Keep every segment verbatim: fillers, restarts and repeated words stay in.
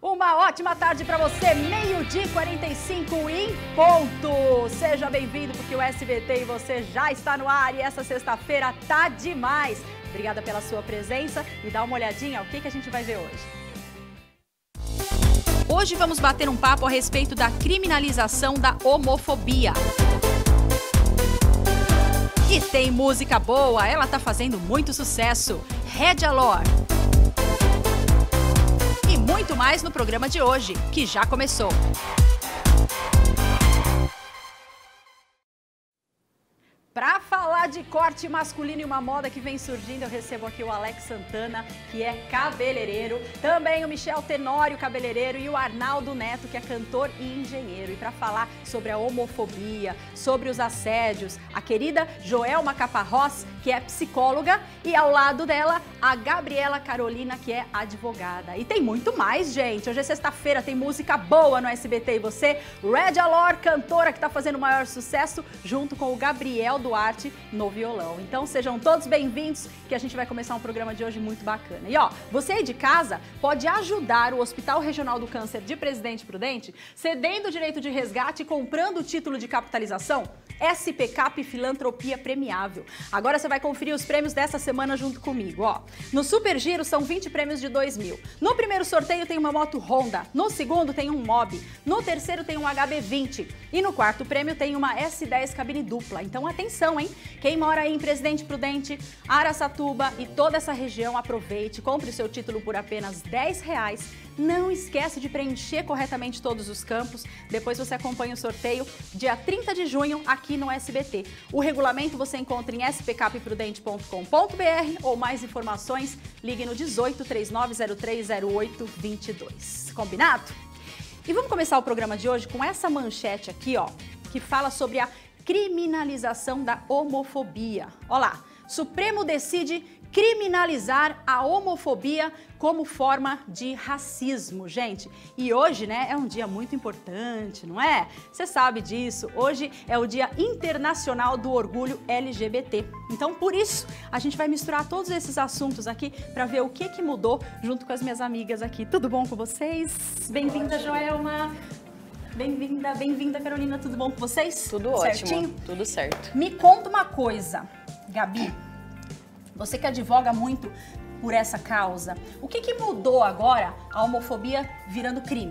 Uma ótima tarde para você, meio-dia e quarenta e cinco em ponto. Seja bem-vindo porque o S B T e você já está no ar e essa sexta-feira tá demais. Obrigada pela sua presença e dá uma olhadinha o que, que a gente vai ver hoje. Hoje vamos bater um papo a respeito da criminalização da homofobia. E tem música boa, ela tá fazendo muito sucesso. Red Alor. E muito mais no programa de hoje, que já começou. Para falar de corte masculino e uma moda que vem surgindo, eu recebo aqui o Alex Santana, que é cabeleireiro, também o Michel Tenório, cabeleireiro, e o Arnaldo Neto, que é cantor e engenheiro. E para falar sobre a homofobia, sobre os assédios, a querida Joelma Caparrós, que é psicóloga, e ao lado dela, a Gabriela Carolina, que é advogada. E tem muito mais, gente. Hoje é sexta-feira, tem música boa no S B T e você. Red Alor, cantora que está fazendo o maior sucesso, junto com o Gabriel Duarte no violão. Então sejam todos bem-vindos, que a gente vai começar um programa de hoje muito bacana. E ó, você aí de casa pode ajudar o Hospital Regional do Câncer de Presidente Prudente cedendo o direito de resgate e comprando o título de capitalização S P Cap Filantropia Premiável. Agora você vai conferir os prêmios dessa semana junto comigo, ó. No Super Giro são vinte prêmios de dois mil. No primeiro sorteio tem uma moto Honda, no segundo tem um Mobi, no terceiro tem um H B vinte e no quarto prêmio tem uma S dez cabine dupla. Então atenção, hein? Quem mora aí em Presidente Prudente, Araçatuba e toda essa região, aproveite, compre o seu título por apenas dez reais. Não esquece de preencher corretamente todos os campos. Depois você acompanha o sorteio dia trinta de junho aqui no S B T. O regulamento você encontra em s p cap prudente ponto com ponto b r ou mais informações, ligue no dezoito, três nove zero três zero oito dois dois. Combinado? E vamos começar o programa de hoje com essa manchete aqui, ó, que fala sobre a criminalização da homofobia. Olha lá, Supremo decide criminalizar a homofobia como forma de racismo, gente. E hoje, né, é um dia muito importante, não é? Você sabe disso. Hoje é o Dia Internacional do Orgulho L G B T. Então, por isso, a gente vai misturar todos esses assuntos aqui para ver o que que mudou junto com as minhas amigas aqui. Tudo bom com vocês? Bem-vinda, Joelma. Bem-vinda, bem-vinda, Carolina. Tudo bom com vocês? Tudo Certinho? ótimo, tudo certo. Me conta uma coisa, Gabi. Você que advoga muito por essa causa, o que que mudou agora a homofobia virando crime?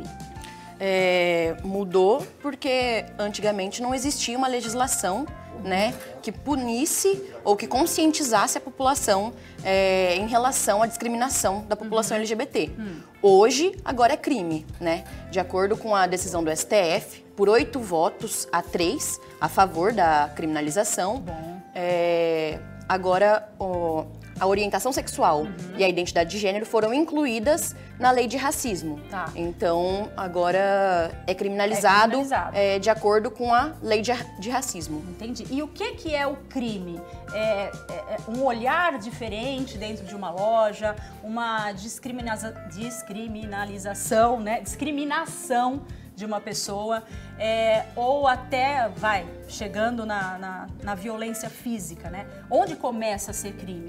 É, mudou porque antigamente não existia uma legislação, né, que punisse ou que conscientizasse a população é, em relação à discriminação da população uhum. L G B T. Hum. Hoje, agora é crime, né? De acordo com a decisão do S T F, por oito votos a três a favor da criminalização, Bom. É, agora o, a orientação sexual uhum. e a identidade de gênero foram incluídas na lei de racismo. Tá. Então, agora é criminalizado, é criminalizado. É, de acordo com a lei de, de racismo. Entendi. E o que que é o crime? É, é, é um olhar diferente dentro de uma loja, uma discriminaza, discriminalização, né? Discriminação de uma pessoa, é, ou até, vai, chegando na, na, na violência física, né? Onde começa a ser crime?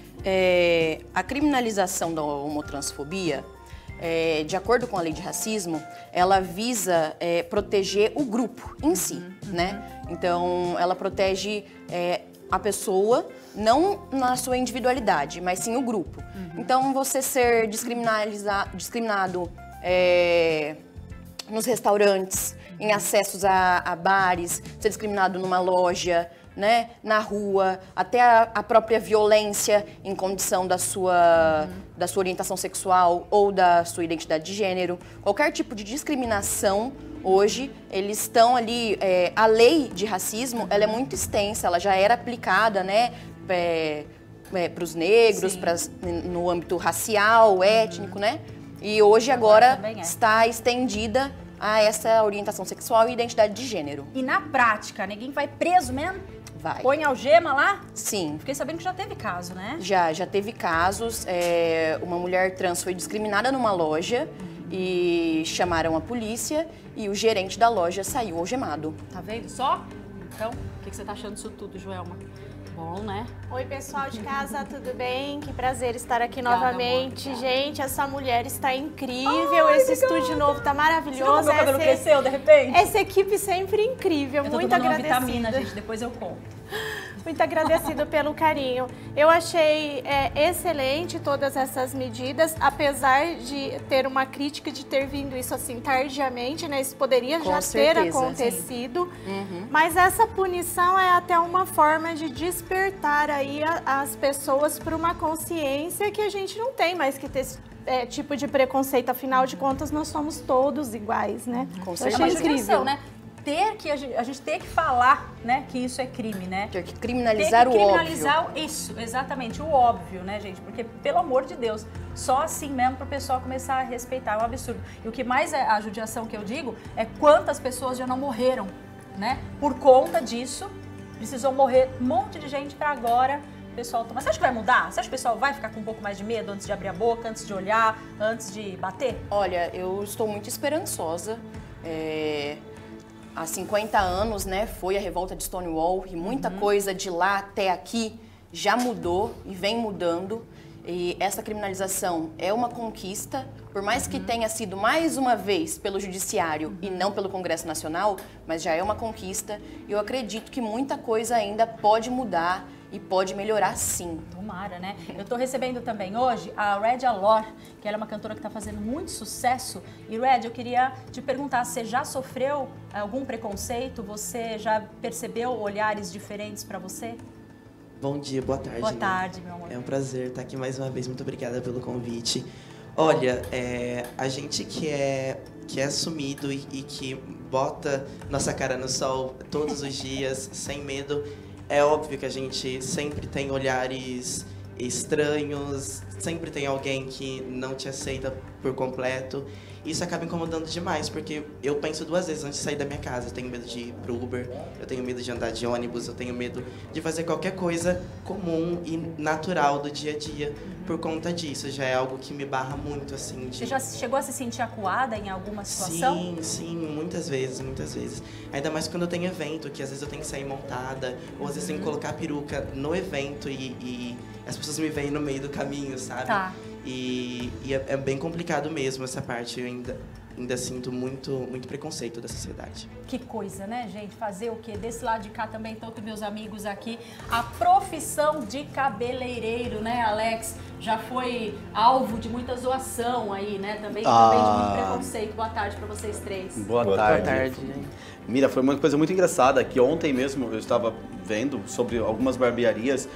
É, a criminalização da homotransfobia, é, de acordo com a lei de racismo, ela visa é, proteger o grupo em si, uhum, né? Então, ela protege é, a pessoa, não na sua individualidade, mas sim o grupo. Uhum. Então, você ser discriminado é, nos restaurantes, em acessos a, a bares, ser discriminado numa loja, né, na rua, até a, a própria violência em condição da sua, uhum. da sua orientação sexual ou da sua identidade de gênero. Qualquer tipo de discriminação, hoje, eles estão ali... É, a lei de racismo, uhum. ela é muito extensa, ela já era aplicada, né, é, é, para os negros, pras, no âmbito racial, uhum. étnico, né? E hoje, agora, agora é. está estendida a essa orientação sexual e identidade de gênero. E na prática, ninguém vai preso mesmo? Vai. Põe algema lá? Sim. Fiquei sabendo que já teve caso, né? Já, já teve casos. É, uma mulher trans foi discriminada numa loja uhum. e chamaram a polícia e o gerente da loja saiu algemado. Tá vendo só? Então, o que, que você tá achando disso tudo, Joelma? Bom, né? Oi, pessoal de casa, tudo bem? Que prazer estar aqui Obrigada, novamente. amor, gente, essa mulher está incrível. Ai, Esse obrigada. estúdio novo tá maravilhoso. Você viu, meu cabelo essa, cresceu de repente? Essa equipe sempre incrível, eu tô muito tomando agradecida. uma vitamina, gente, depois eu conto. Muito agradecida pelo carinho. Eu achei é, excelente todas essas medidas, apesar de ter uma crítica de ter vindo isso assim tardiamente, né? Isso poderia Com já certeza, ter acontecido. Uhum. Mas essa punição é até uma forma de despertar aí a, as pessoas para uma consciência que a gente não tem mais que ter esse é, tipo de preconceito. Afinal de contas, nós somos todos iguais, né? Com Eu certeza. achei É uma incrível. judiação, né? Ter que, a gente, a gente ter que falar, né, que isso é crime, né? Ter que criminalizar Ter que o óbvio. criminalizar isso, exatamente, o óbvio, né, gente? Porque, pelo amor de Deus, só assim mesmo para o pessoal começar a respeitar, é um absurdo. E o que mais é a judiação que eu digo é quantas pessoas já não morreram, né? Por conta disso, precisou morrer um monte de gente para agora o pessoal tomar. Você acha que vai mudar? Você acha que o pessoal vai ficar com um pouco mais de medo antes de abrir a boca, antes de olhar, antes de bater? Olha, eu estou muito esperançosa. É... Há cinquenta anos, né, foi a revolta de Stonewall e muita uhum. coisa de lá até aqui já mudou e vem mudando. E essa criminalização é uma conquista, por mais que uhum. tenha sido mais uma vez pelo Judiciário uhum. e não pelo Congresso Nacional, mas já é uma conquista. E eu acredito que muita coisa ainda pode mudar e pode melhorar sim. Tomara, né? Eu tô recebendo também hoje a Red Alor, que ela é uma cantora que tá fazendo muito sucesso. E Red, eu queria te perguntar, você já sofreu algum preconceito? Você já percebeu olhares diferentes para você? Bom dia, boa tarde. Boa né? tarde, meu amor. É um prazer estar aqui mais uma vez. Muito obrigada pelo convite. Olha, é, a gente que é, que é assumido e, e que bota nossa cara no sol todos os dias, sem medo, é óbvio que a gente sempre tem olhares estranhos, sempre tem alguém que não te aceita por completo. Isso acaba incomodando demais, porque eu penso duas vezes antes de sair da minha casa. Eu tenho medo de ir pro Uber, eu tenho medo de andar de ônibus, eu tenho medo de fazer qualquer coisa comum e natural do dia a dia por conta disso. Já é algo que me barra muito, assim. De... Você já chegou a se sentir acuada em alguma situação? Sim, sim, muitas vezes, muitas vezes. Ainda mais quando eu tenho evento, que às vezes eu tenho que sair montada, ou às vezes eu tenho que colocar a peruca no evento e, e as pessoas me veem no meio do caminho, sabe? Tá. E, e é, é bem complicado mesmo essa parte. Eu ainda, ainda sinto muito, muito preconceito da sociedade. Que coisa, né, gente? Fazer o quê? Desse lado de cá também estão com meus amigos aqui. A profissão de cabeleireiro, né, Alex? Já foi alvo de muita zoação aí, né? Também, Ah. também de muito preconceito. Boa tarde para vocês três. Boa, Boa tarde. tarde. Mira, foi uma coisa muito engraçada que ontem mesmo eu estava vendo sobre algumas barbearias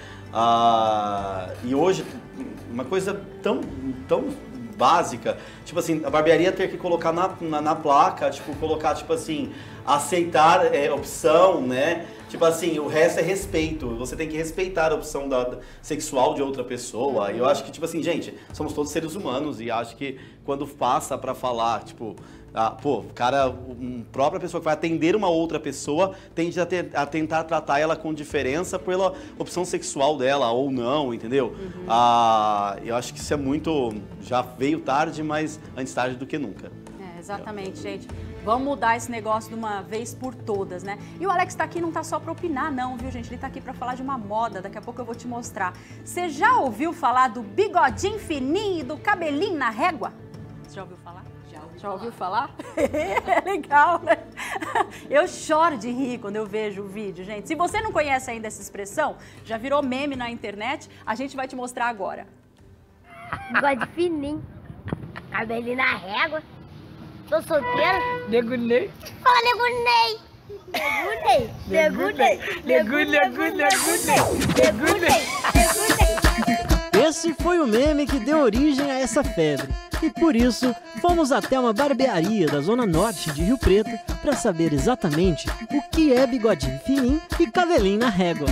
ah, e hoje uma coisa tão, tão básica, tipo assim, a barbearia ter que colocar na, na, na placa, tipo, colocar, tipo assim, aceitar é, opção, né? Tipo assim, o resto é respeito. Você tem que respeitar a opção da, da sexual de outra pessoa. E eu acho que, tipo assim, gente, somos todos seres humanos e acho que quando passa pra falar, tipo, ah, pô, o cara, uma própria pessoa que vai atender uma outra pessoa tende a, ter, a tentar tratar ela com diferença pela opção sexual dela ou não, entendeu? Uhum. Ah, eu acho que isso é muito, já veio tarde, mas antes tarde do que nunca. É, exatamente, gente. Vamos mudar esse negócio de uma vez por todas, né? E o Alex tá aqui não tá só para opinar, não, viu, gente? Ele tá aqui para falar de uma moda, daqui a pouco eu vou te mostrar. Você já ouviu falar do bigodinho fininho e do cabelinho na régua? Você já ouviu falar? Já ouviu, já ouviu falar? É legal, né? Eu choro de rir quando eu vejo o vídeo, gente. Se você não conhece ainda essa expressão, já virou meme na internet, a gente vai te mostrar agora. Bigode fininho, cabelinho na régua. Tô solteira. Nego Ney. Fala, Nego Ney. Nego Ney. Nego Ney. Nego Ney. Nego Ney. Nego Ney. Esse foi o meme que deu origem a essa febre. E por isso, fomos até uma barbearia da Zona Norte de Rio Preto para saber exatamente o que é bigodinho fininho e cabelinho na régua.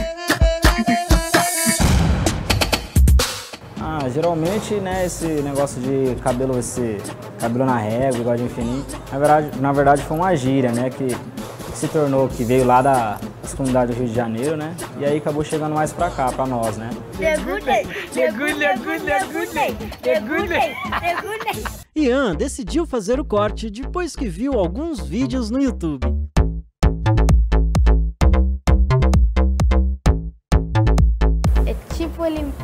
Ah, geralmente, né, esse negócio de cabelo, esse cabelo na régua, bigodinho fininho, na verdade, na verdade foi uma gíria, né, que se tornou, que veio lá da, das comunidades do Rio de Janeiro, né, e aí acabou chegando mais pra cá, pra nós, né. Ian decidiu fazer o corte depois que viu alguns vídeos no YouTube.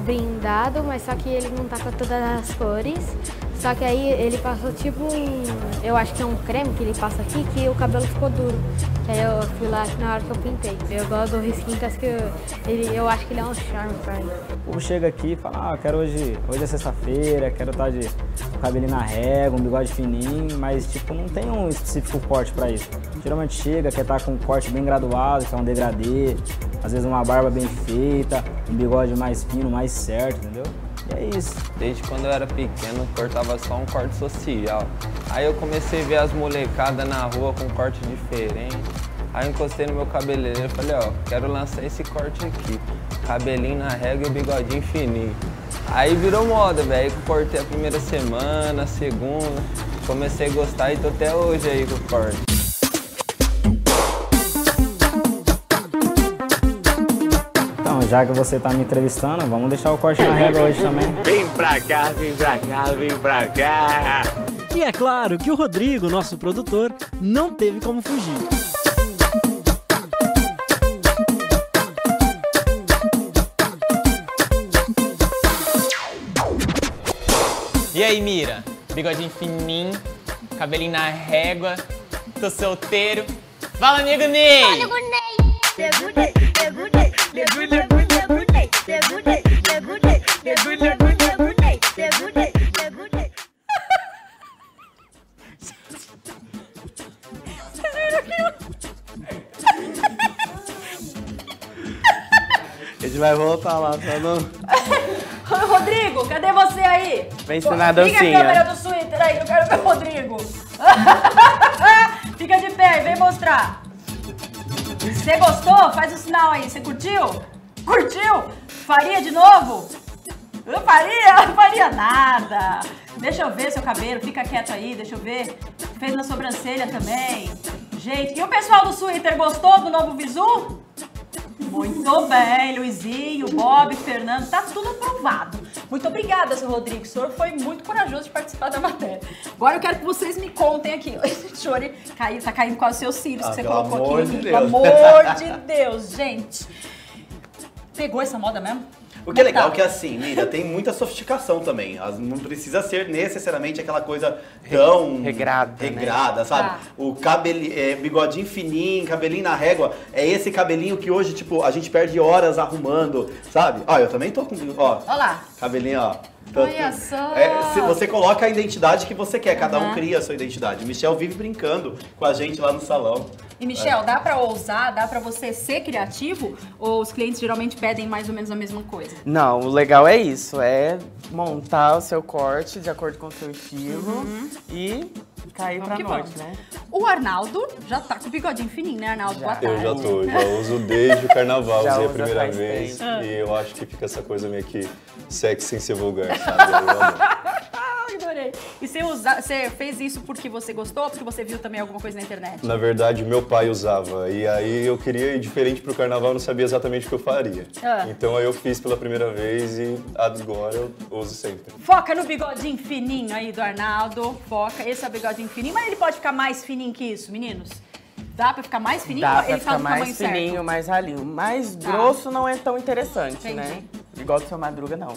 brindado, mas só que ele não tá com todas as cores. Só que aí ele passou tipo um, eu acho que é um creme que ele passa aqui, que o cabelo ficou duro. Que aí eu fui lá na hora que eu pintei. Eu gosto do risquinho, que ele, eu acho que ele é um charme pra ele. O povo chega aqui e fala, ah, eu quero hoje, hoje é sexta-feira, quero estar de cabelinho na régua, um bigode fininho, mas tipo, não tem um específico corte pra isso. Geralmente chega, quer estar com um corte bem graduado, que é um degradê, às vezes uma barba bem feita, um bigode mais fino, mais certo, entendeu? E é isso. Desde quando eu era pequeno, cortava só um corte social. Aí eu comecei a ver as molecadas na rua com corte diferente. Aí eu encostei no meu cabeleireiro e falei, ó, quero lançar esse corte aqui. Cabelinho na régua e bigodinho fininho. Aí virou moda, velho. Cortei a primeira semana, a segunda. Comecei a gostar e tô até hoje aí com o corte. Já que você tá me entrevistando, vamos deixar o corte na régua hoje também. Vem pra cá, vem pra cá, vem pra cá. E é claro que o Rodrigo, nosso produtor, não teve como fugir. E aí, Mira? Bigodinho fininho, cabelinho na régua, tô solteiro. Fala, amigo Ney! Fala, amigo Ney! Nego Ney, nego Ney, nego Ney, nego Ney, nego Ney, nego Ney, nego Ney, nego Ney, nego Ney, nego Ney, nego Ney. Vocês viram aquilo? A gente vai voltar lá, só não... Rodrigo, cadê você aí? Vem ensinar a dancinha. Liga a câmera do Twitter aí, eu quero ver o Rodrigo. Fica de pé e vem mostrar. Você gostou? Faz o sinal aí. Você curtiu? Curtiu? Faria de novo? Eu faria? Não faria nada. Deixa eu ver seu cabelo. Fica quieto aí, deixa eu ver. Fez na sobrancelha também. Gente, e o pessoal do Twitter gostou do novo visu? Muito bem, Luizinho, Bob, Fernando, tá tudo aprovado. Muito obrigada, seu Rodrigo. O senhor foi muito corajoso de participar da matéria. Agora eu quero que vocês me contem aqui. Esse chore caiu, tá caindo quase os seus cílios Ah, que você pelo colocou amor aqui. de Pelo Deus. amor de Deus, gente. Pegou essa moda mesmo? O que é legal Tá. é que assim, Mira, tem muita sofisticação também. As- Não precisa ser necessariamente aquela coisa tão Regrada, regrada, né? sabe? Tá. O cabeli, é, bigodinho fininho, cabelinho na régua, é esse cabelinho que hoje, tipo, a gente perde horas arrumando, sabe? Ó, eu também tô com, ó, Olha lá. cabelinho, ó. Olha só. É, se você coloca a identidade que você quer, cada um Uhum. cria a sua identidade. O Michel vive brincando com a gente lá no salão. E, Michel, dá pra ousar, dá pra você ser criativo? Ou os clientes geralmente pedem mais ou menos a mesma coisa? Não, o legal é isso, é montar o seu corte de acordo com o seu estilo e cair Vamos pra que noite, vamos. né? O Arnaldo já tá com o bigodinho fininho, né, Arnaldo? Boa tarde. Eu já tô, já uso desde o carnaval, Já usei a usa primeira faz vez. tempo. E eu acho que fica essa coisa meio que sexy sem ser vulgar, sabe? Eu adoro. Ai, adorei. E você, usa, você fez isso porque você gostou ou porque você viu também alguma coisa na internet? Na verdade, meu pai usava. E aí eu queria ir diferente pro carnaval, eu não sabia exatamente o que eu faria. Ah. Então aí eu fiz pela primeira vez e agora eu uso sempre. Foca no bigodinho fininho aí do Arnaldo. Foca. Esse é o bigodinho fininho, mas ele pode ficar mais fininho que isso, meninos? Dá pra ficar mais fininho Dá ou pra ele ficar tá no tamanho mais certo? fininho, mais ralinho. Mais Tá. grosso não é tão interessante, Entendi. né? Igual do seu Madruga, não.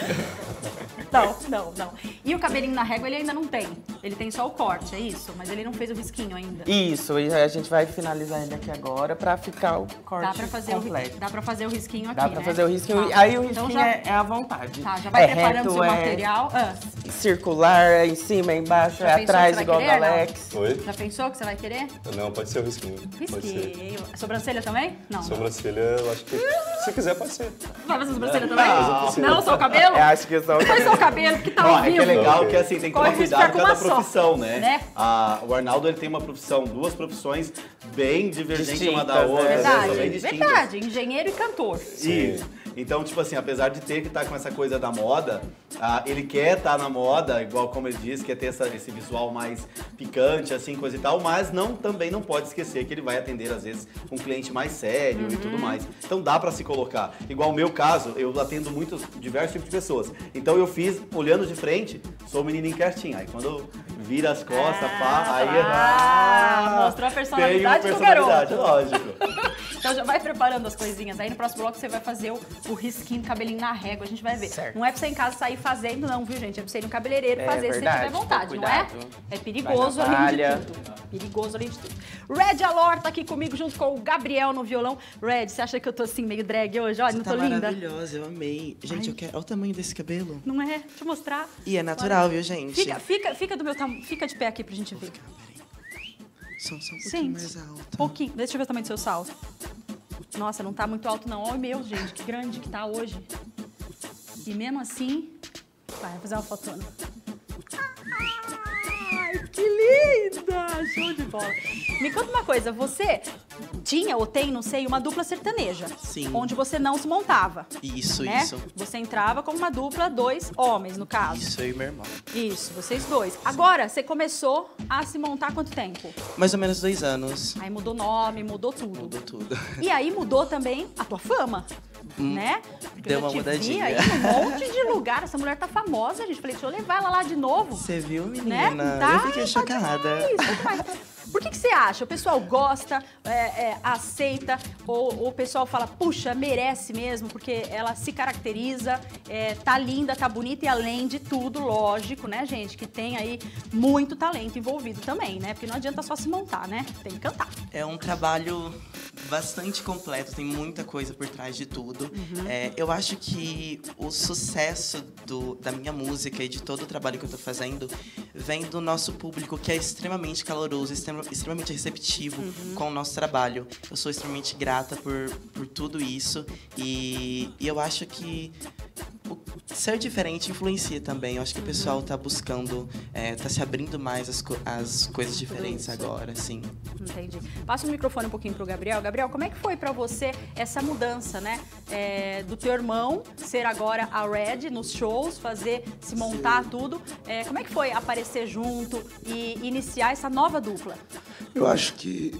Não, não, não. E o cabelinho na régua ele ainda não tem. Ele tem só o corte, é isso? Mas ele não fez o risquinho ainda. Isso, e a gente vai finalizar ele aqui agora pra ficar o corte Dá pra fazer, o, completo. dá pra fazer o risquinho aqui, Dá pra né? fazer o risquinho. Tá. Aí o Então risquinho já- é, é à vontade. Tá, já vai é preparando reto, seu é material. Ah, circular, é em cima, é embaixo, Já é pensou atrás, que você igual vai do querer, não? Alex. Oi? já pensou que você vai querer? Não, pode ser o risquinho. Pode ser. Risquinho. Sobrancelha também? Não. Sobrancelha, eu acho que se quiser pode ser. Vai fazer sobrancelha também? Não. Não, só o cabelo? Eu acho que só o Foi só o cabelo que tá Ó, ao é que vivo. é legal Ok. que assim, tem que Corre tomar o risco de cuidado ficar com com cada uma só, profissão, né? né? Ah, o Arnaldo ele tem uma profissão, duas profissões bem divergentes uma da Distintas, outra, né? né? São Verdade, bem distintas. verdade. Engenheiro e cantor. Isso. Então, tipo assim, apesar de ter que estar com essa coisa da moda, ah, ele quer estar na moda, igual como ele disse, quer ter essa- esse visual mais picante, assim, coisa e tal, mas não, também não pode esquecer que ele vai atender, às vezes, um cliente mais sério e tudo mais. Então dá pra se colocar. Igual o meu caso, eu atendo muitos, diversos tipos de pessoas. Então eu fiz, olhando de frente, sou o menininho quietinho. Aí quando vira as costas, pá, aí... ah, mostrou a personalidade tenho do personalidade, garoto. lógico. Então já vai preparando as coisinhas. Aí no próximo bloco você vai fazer o, o risquinho do cabelinho na régua, a gente vai ver. Certo. Não é pra você em casa sair fazendo, não, viu, gente? É pra você ir no cabeleireiro É fazer verdade, se tiver vontade, não é? cuidado. É perigoso Vai na além palha. de tudo. Perigoso além de tudo. Red Alor tá aqui comigo junto com o Gabriel no violão. Red, você acha que eu tô assim meio drag hoje? Olha, Você não tá tô linda? maravilhosa, eu amei. Gente, Ai. eu quero... Olha o tamanho desse cabelo. Não é? Deixa eu mostrar. E é natural, viu, gente? Fica, fica, fica do meu tamanho. Fica de pé aqui pra gente ver. Só, só um pouquinho Gente, mais alto. pouquinho. Deixa eu ver o tamanho do seu salto. Nossa, não tá muito alto não. Olha o meu, gente, que grande que tá hoje. E mesmo assim... Vai, vou fazer uma fotona. Ai, que linda! Show de bola. Me conta uma coisa, você tinha ou tem, não sei, uma dupla sertaneja. Sim. Onde você não se montava. Isso, né? isso. Você entrava como uma dupla, dois homens, no caso. Isso, eu e meu irmão. Isso, vocês dois. Agora, você começou a se montar há quanto tempo? Mais ou menos dois anos. Aí mudou nome, mudou tudo. Mudou tudo. E aí mudou também a tua fama, Hum, né? Porque deu eu já uma te mudadinha. vi aí num monte de lugar. Essa mulher tá famosa, gente. Falei, deixa eu levar ela lá de novo. Você viu, Né? menina? Tá, eu fiquei tá chocada. demais, tá demais. Por que, que você acha? O pessoal gosta, é, é, aceita, ou, ou o pessoal fala, puxa, merece mesmo, porque ela se caracteriza, é, tá linda, tá bonita e além de tudo, lógico, né, gente, que tem aí muito talento envolvido também, né? Porque não adianta só se montar, né? Tem que cantar. É um trabalho bastante completo, tem muita coisa por trás de tudo. Uhum. É, eu acho que o sucesso do, da minha música e de todo o trabalho que eu tô fazendo vem do nosso público, que é extremamente caloroso, extrema, extremamente receptivo Uhum. com o nosso trabalho. Eu sou extremamente grata por, por tudo isso e, e eu acho que o ser diferente influencia também. Eu acho que o pessoal tá buscando, é, tá se abrindo mais as, co as coisas diferentes agora, assim. Entendi. Passa o microfone um pouquinho pro Gabriel. Gabriel, como é que foi pra você essa mudança, né? É, do teu irmão ser agora a Red nos shows, fazer, se montar tudo. É, como é que foi aparecer junto e iniciar essa nova dupla? Eu acho que...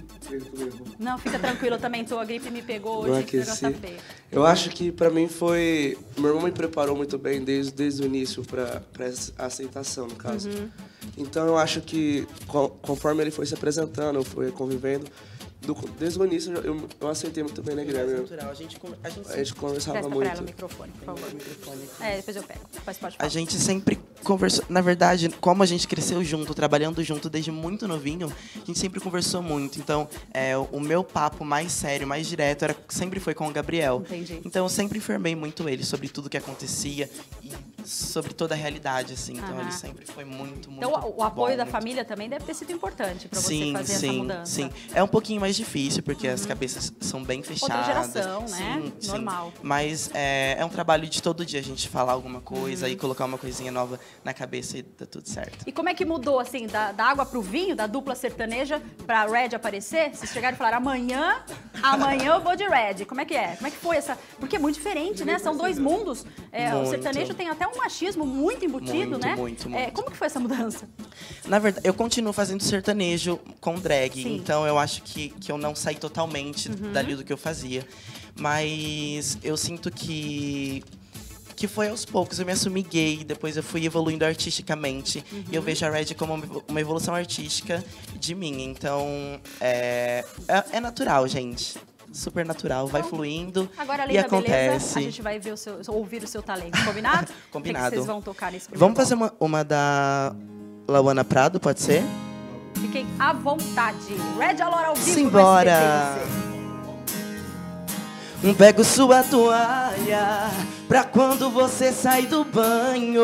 Não, fica tranquilo, eu também tô. A gripe me pegou hoje, Não que negócio tá aqueci. feio. Eu acho que pra mim foi... Meu irmão me preparou muito bem desde, desde o início pra, pra a aceitação, no caso. Uhum. Então eu acho que co- conforme ele foi se apresentando, eu fui convivendo, do, desde o início eu, eu aceitei muito bem, né, Guilherme? Natural, a gente, a gente, A gente conversava Presta muito. pra ela o microfone, por favor. É, depois eu pego. Mas pode falar. A gente sempre conversou, na verdade, como a gente cresceu junto, trabalhando junto desde muito novinho, a gente sempre conversou muito. Então, é, o meu papo mais sério, mais direto, era, sempre foi com o Gabriel. Entendi. Então, eu sempre informei muito ele sobre tudo que acontecia e sobre toda a realidade, assim. Então, Aham. ele sempre foi muito, muito Então, o, o apoio bom, da muito- família também deve ter sido importante pra você Sim, fazer essa sim, mudança. sim. É um pouquinho mais difícil, porque as cabeças são bem fechadas. geração, né? Sim, sim. Normal. Mas é, é um trabalho de todo dia a gente falar alguma coisa e colocar uma coisinha nova na cabeça e dá tudo certo. E como é que mudou, assim, da, da água pro vinho, da dupla sertaneja pra Red aparecer? Vocês chegaram e falaram, amanhã, amanhã eu vou de Red. Como é que é? Como é que foi essa... Porque é muito diferente, né? São dois mundos. É, o Muito. sertanejo tem até um machismo muito embutido, Muito, né? muito, É, muito. como que foi essa mudança? Na verdade, eu continuo fazendo sertanejo com drag, Sim. então eu acho que, que eu não saí totalmente Uhum. dali do que eu fazia. Mas eu sinto que... que foi aos poucos. Eu me assumi gay, depois eu fui evoluindo artisticamente. E eu Uhum. vejo a Red como uma evolução artística de mim. Então, é, é, é natural, gente. Super natural, vai fluindo Agora, além e da beleza, acontece. a gente vai ver o seu, ouvir o seu talento. Combinado? Combinado. O que, que vocês vão tocar nesse primeiro Vamos bloco? fazer uma, uma da Lauana Prado, pode ser? Fiquem à vontade. Red Alor ao vivo no Simbora! S B T V C. Pego sua toalha pra quando você sai do banho.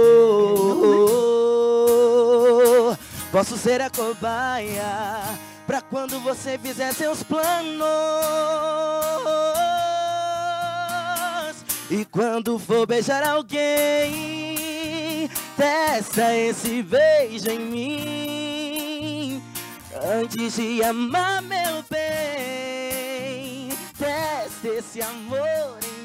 Posso ser a cobaia pra quando você fizer seus planos. E quando for beijar alguém, testa esse beijo em mim. Antes de amar, meu bem, testa esse amor em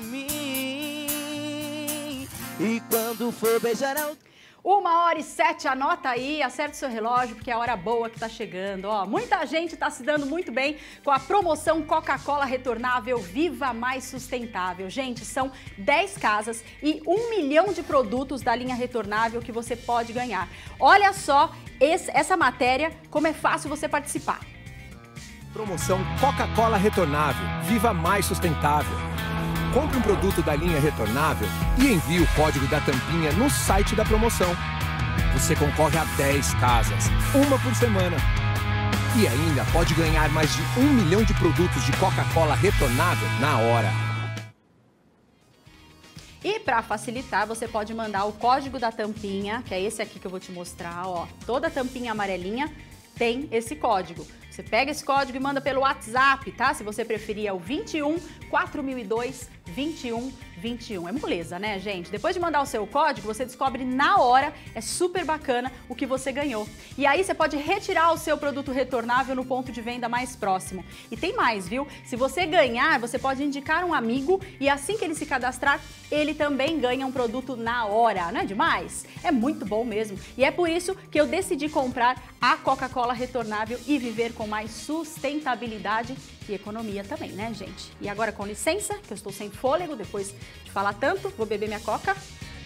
mim. E quando for beijar alguém... Uma hora e sete, anota aí, acerta o seu relógio, porque é a hora boa que tá chegando. Ó, muita gente tá se dando muito bem com a promoção Coca-Cola Retornável Viva Mais Sustentável. Gente, são dez casas e um milhão de produtos da linha retornável que você pode ganhar. Olha só esse, essa matéria, como é fácil você participar. Promoção Coca-Cola Retornável. Viva mais sustentável. Compre um produto da linha Retornável e envie o código da tampinha no site da promoção. Você concorre a dez casas, uma por semana. E ainda pode ganhar mais de um milhão de produtos de Coca-Cola Retornável na hora. E para facilitar, você pode mandar o código da tampinha, que é esse aqui que eu vou te mostrar, ó. Toda tampinha amarelinha tem esse código. Você pega esse código e manda pelo WhatsApp, tá? Se você preferir, é o vinte e um, quatro mil e dois, vinte e um, vinte e um. É moleza, né, gente? Depois de mandar o seu código, você descobre na hora, é super bacana o que você ganhou. E aí você pode retirar o seu produto retornável no ponto de venda mais próximo. E tem mais, viu? Se você ganhar, você pode indicar um amigo e assim que ele se cadastrar, ele também ganha um produto na hora. Não é demais? É muito bom mesmo. E é por isso que eu decidi comprar a Coca-Cola Retornável e viver com mais sustentabilidade e economia também, né, gente? E agora, com licença, que eu estou sem fôlego depois de falar tanto, vou beber minha Coca.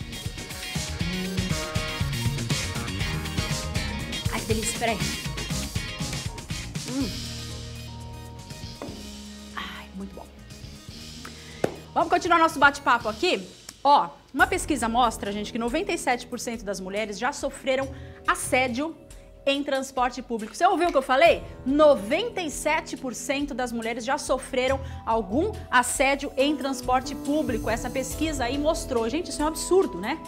Ai, que delícia, peraí. Hum. Ai, muito bom. Vamos continuar nosso bate-papo aqui? Ó, uma pesquisa mostra, gente, que noventa e sete por cento das mulheres já sofreram assédio em transporte público. Você ouviu o que eu falei? noventa e sete por cento das mulheres já sofreram algum assédio em transporte público. Essa pesquisa aí mostrou. Gente, isso é um absurdo, né?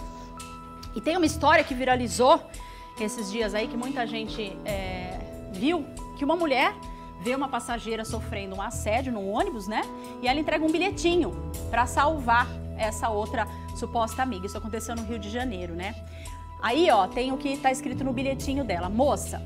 E tem uma história que viralizou esses dias aí, que muita gente é, viu, que uma mulher vê uma passageira sofrendo um assédio no ônibus, né? E ela entrega um bilhetinho para salvar essa outra suposta amiga. Isso aconteceu no Rio de Janeiro, né? Aí, ó, tem o que tá escrito no bilhetinho dela. Moça,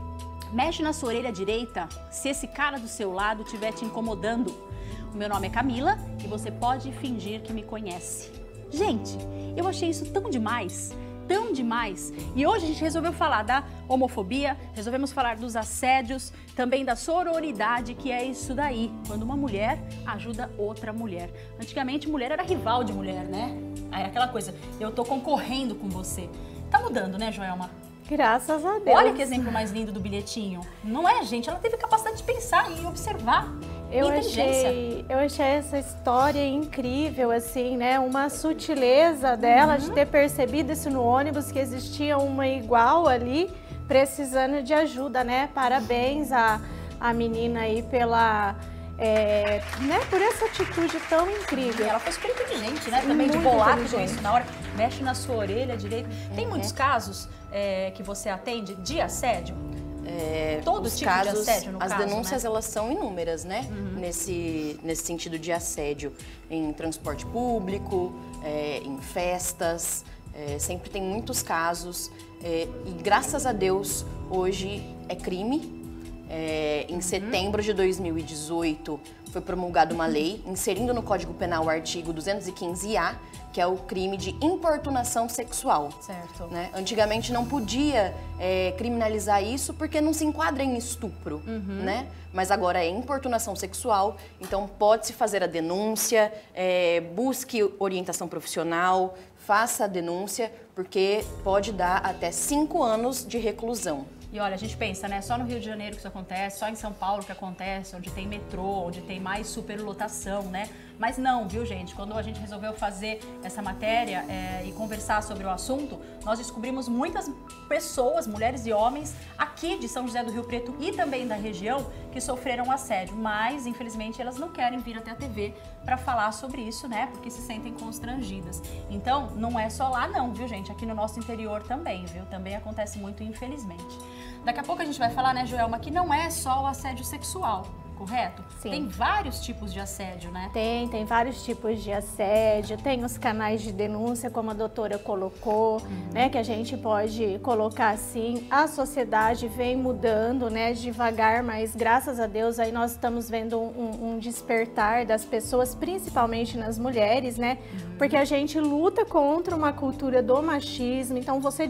mexe na sua orelha direita se esse cara do seu lado estiver te incomodando. O meu nome é Camila e você pode fingir que me conhece. Gente, eu achei isso tão demais, tão demais. E hoje a gente resolveu falar da homofobia, resolvemos falar dos assédios, também da sororidade, que é isso daí, quando uma mulher ajuda outra mulher. Antigamente, mulher era rival de mulher, né? Era aquela coisa, eu tô concorrendo com você. Tá mudando, né, Joelma? Graças a Deus. Olha que exemplo mais lindo do bilhetinho. Não é, gente? Ela teve capacidade de pensar e observar. Eu achei, eu achei essa história incrível, assim, né? Uma sutileza dela uhum. de ter percebido isso no ônibus, que existia uma igual ali, precisando de ajuda, né? Parabéns à, à menina aí pela... É, né, por essa atitude tão incrível. Ela foi super inteligente, né? Também Muito de bolar tudo isso na hora. Mexe na sua orelha direita. Tem uhum. muitos casos é, que você atende de assédio? É, Todo os tipo casos, de assédio, no as caso, denúncias, né? elas são inúmeras, né? Uhum. Nesse, nesse sentido de assédio em transporte público, é, em festas, é, sempre tem muitos casos. É, e graças a Deus, hoje é crime. É, em uhum. setembro de dois mil e dezoito, foi promulgada uma lei inserindo no Código Penal o artigo duzentos e quinze A, que é o crime de importunação sexual. Certo. Né? Antigamente não podia é, criminalizar isso porque não se enquadra em estupro, uhum. né? Mas agora é importunação sexual, então pode-se fazer a denúncia, é, busque orientação profissional, faça a denúncia, porque pode dar até cinco anos de reclusão. E olha, a gente pensa, né, só no Rio de Janeiro que isso acontece, só em São Paulo que acontece, onde tem metrô, onde tem mais superlotação, né? Mas não, viu, gente? Quando a gente resolveu fazer essa matéria é, e conversar sobre o assunto, nós descobrimos muitas pessoas, mulheres e homens, aqui de São José do Rio Preto e também da região, que sofreram assédio. Mas, infelizmente, elas não querem vir até a T V para falar sobre isso, né? Porque se sentem constrangidas. Então, não é só lá não, viu, gente? Aqui no nosso interior também, viu? Também acontece muito, infelizmente. Daqui a pouco a gente vai falar, né, Joelma, que não é só o assédio sexual, correto? Sim. Tem vários tipos de assédio, né? Tem, tem vários tipos de assédio, tem os canais de denúncia, como a doutora colocou, uhum. né, que a gente pode colocar assim. A sociedade vem mudando, né, devagar, mas graças a Deus aí nós estamos vendo um, um despertar das pessoas, principalmente nas mulheres, né, uhum. porque a gente luta contra uma cultura do machismo, então você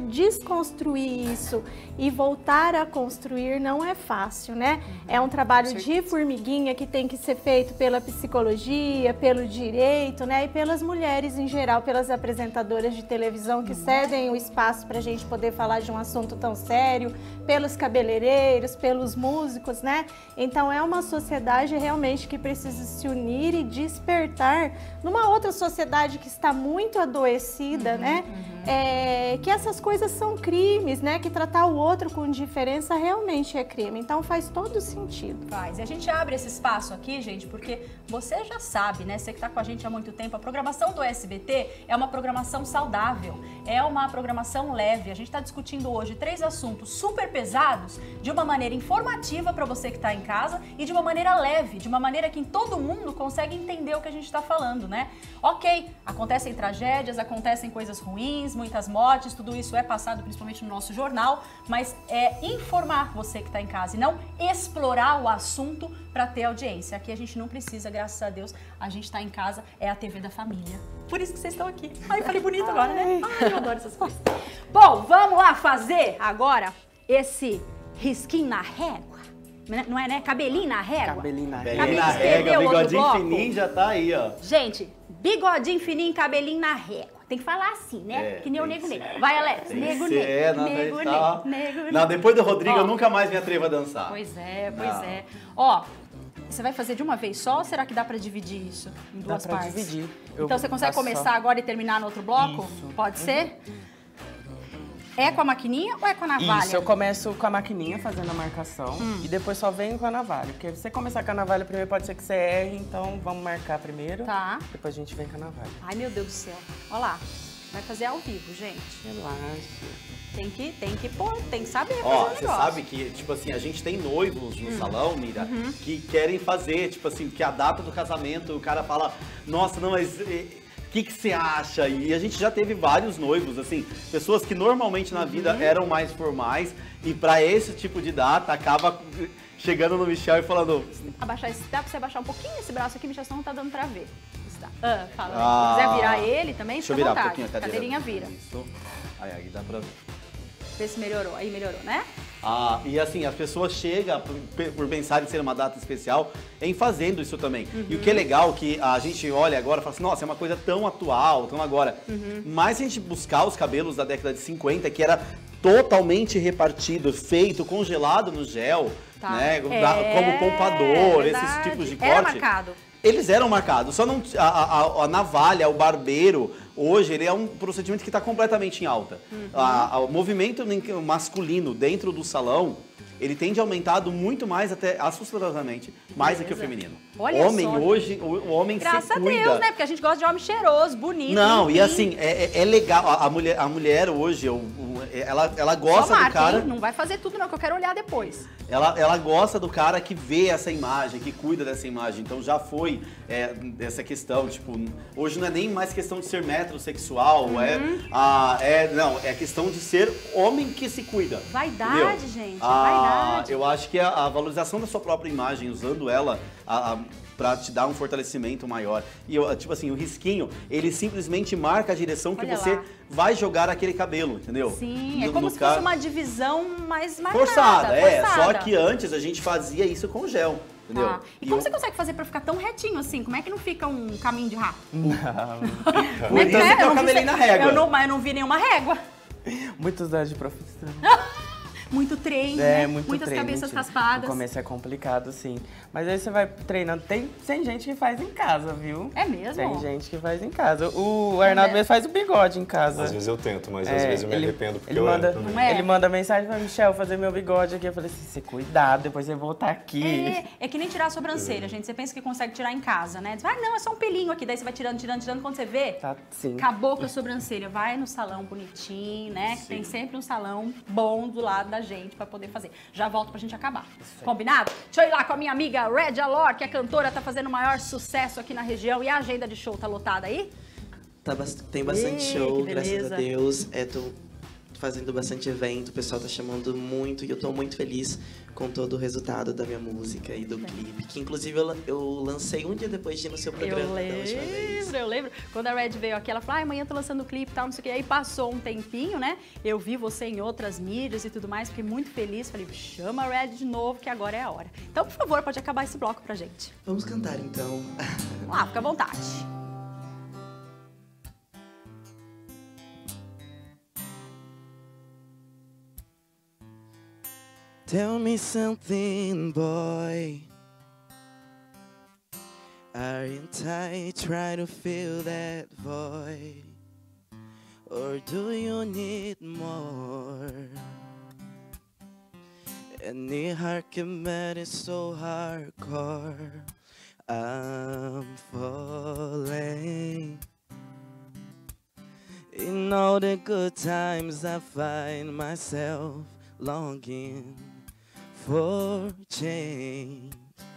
desconstruir isso e voltar a construir não é fácil, né? Uhum. É um trabalho de formiguinha que tem que ser feito pela psicologia, pelo direito, né? E pelas mulheres em geral, pelas apresentadoras de televisão que cedem o espaço para a gente poder falar de um assunto tão sério, pelos cabeleireiros, pelos músicos, né? Então é uma sociedade realmente que precisa se unir e despertar numa outra sociedade que está muito adoecida, uhum, né? Uhum. É, que essas coisas são crimes, né? Que tratar o outro com diferença realmente é crime. Então faz todo sentido. Faz. E a gente abre esse espaço aqui, gente, porque você já sabe, né? Você que está com a gente há muito tempo, a programação do S B T é uma programação saudável, é uma programação leve. A gente está discutindo hoje três assuntos super pesados de uma maneira informativa para você que está em casa e de uma maneira leve, de uma maneira que todo mundo consegue entender o que a gente está falando, né? Ok, acontecem tragédias, acontecem coisas ruins, muitas mortes, tudo isso é passado principalmente no nosso jornal, mas é informar você que está em casa e não explorar o assunto para ter audiência. Aqui a gente não precisa, graças a Deus, a gente está em casa, é a T V da família. Por isso que vocês estão aqui. Ai, falei bonito agora, né? Ai, eu adoro essas coisas. Bom, vamos lá fazer agora esse risquinho na régua. Não é, né? Cabelinho na régua. Cabelinho na régua. Cabelinho na régua, bigodinho fininho já tá aí, ó. Gente, bigodinho fininho, cabelinho na régua. Tem que falar assim, né? É, que nem o nego negro. Vai, Alex. Nego negro. É, não, nego tá. negro. Nego negro. Não, depois do Rodrigo Ó, eu nunca mais me atrevo a dançar. Pois é, pois Não. é. Ó, você vai fazer de uma vez só ou será que dá pra dividir isso em duas Dá pra partes? dividir. Eu Então você consegue faço começar só. agora e terminar no outro bloco? Isso. Pode ser? É com a maquininha ou é com a navalha? Isso, eu começo com a maquininha fazendo a marcação Hum. e depois só venho com a navalha. Porque se você começar com a navalha primeiro, pode ser que você erre, então vamos marcar primeiro. Tá. Depois a gente vem com a navalha. Ai, meu Deus do céu. Olha lá. Vai fazer ao vivo, gente. Relaxa. Tem que, tem que pôr, tem que saber fazer Ó, o você negócio. sabe que, tipo assim, a gente tem noivos no Hum. salão, Mira, Uhum. que querem fazer, tipo assim, que a data do casamento, o cara fala, nossa, não, mas o que que você acha? E a gente já teve vários noivos, assim, pessoas que normalmente na vida Uhum. eram mais formais e pra esse tipo de data acaba chegando no Michel e falando, Abaixar esse, dá pra você abaixar um pouquinho esse braço aqui, Michel, senão não tá dando pra ver. Isso dá. Ah, fala. Ah. Se quiser virar ele também, deixa eu fica à virar um vontade. pouquinho a cadeira. Cadeirinha vira. Isso. Aí, aí dá pra ver. Vê se melhorou. Aí melhorou, né? Ah, e assim, as pessoas chegam, por, por pensar em ser uma data especial, em fazendo isso também. Uhum. E o que é legal, que a gente olha agora e fala assim, nossa, é uma coisa tão atual, tão agora. Uhum. Mas se a gente buscar os cabelos da década de cinquenta, que era totalmente repartido, feito, congelado no gel, Tá. né, É, da- como poupador, esses verdade. tipos de Era corte. marcado. Eles eram marcados, só não a, a- a navalha, o barbeiro, hoje ele é um procedimento que está completamente em alta. Uhum. A- a- o movimento masculino dentro do salão, ele tende aumentado muito mais, até assustadoramente, mais do que o Beleza. feminino. Olha homem só, hoje, o, o homem Graças se a cuida. Deus, né? Porque a gente gosta de homem cheiroso, bonito. Não, e limpinho. assim, é, é- é legal, a, a mulher, a mulher hoje, o- o- ela, ela Só gosta marca, do cara... hein? Não vai fazer tudo não, que eu quero olhar depois. Ela, ela gosta do cara que vê essa imagem, que cuida dessa imagem. Então já foi é, essa questão, tipo, hoje não é nem mais questão de ser metrosexual, Uhum. é, a, é, não, é questão de ser homem que se cuida. Vaidade, entendeu? gente, Ah, vaidade. eu acho que a, a valorização da sua própria imagem, usando ela a, a, pra te dar um fortalecimento maior. E, eu, tipo assim, o risquinho, ele simplesmente marca a direção que Olha você lá. vai jogar aquele cabelo, entendeu? Sim, é No- como no se ca- fosse uma divisão mais marcada. Forçada, é. Só forçada. que antes a gente fazia isso com gel, entendeu? Ah, e, como você consegue fazer pra ficar tão retinho assim? Como é que não fica um caminho de rato? Não. Por isso que é o cabelinho na régua. Eu não, mas eu não vi nenhuma régua. Muitos anos de profissão. Muito treino, É, né? muito Muitas treino, cabeças mentira. raspadas. No começo é complicado, sim. Mas aí você vai treinando. Tem, tem gente que faz em casa, viu? É mesmo? Tem gente que faz em casa. O Arnaldo é? mesmo faz o bigode em casa. Às vezes eu tento, mas É, às vezes eu me ele- arrependo porque ele eu manda, erro também. Não é? Ele manda mensagem pra Michel fazer meu bigode aqui. Eu falei assim, você cuidado, depois você voltar aqui. É, é que nem tirar a sobrancelha, gente. Você pensa que consegue tirar em casa, né? Diz, ah, não, é só um pelinho aqui. Daí você vai tirando, tirando, tirando. Quando você vê, Tá, sim. acabou com a sobrancelha. Vai no salão bonitinho, né? Que tem sempre um salão bom do lado da gente pra poder fazer. Já volto pra gente acabar. Combinado? Deixa eu ir lá com a minha amiga Red Alor, que é cantora, tá fazendo o maior sucesso aqui na região. E a agenda de show tá lotada aí? Tá bast- tem bastante Ih, show, que graças beleza. a Deus. É, tô fazendo bastante evento, o pessoal tá chamando muito e eu tô muito feliz com todo o resultado da minha música e do clipe. Que inclusive eu, eu lancei um dia depois de ir no seu programa. Eu lembro, eu lembro. Quando a Red veio aqui, ela falou, ah, amanhã eu tô lançando o clipe e tal, não sei o que. Aí passou um tempinho, né? Eu vi você em outras mídias e tudo mais, fiquei muito feliz. Falei, chama a Red de novo, que agora é a hora. Então, por favor, pode acabar esse bloco pra gente. Vamos cantar, então. Vamos lá, fica à vontade. Tell me something, boy. Aren't I trying to fill that void? Or do you need more? Any argument is so hardcore. I'm falling. In all the good times I find myself longing for change.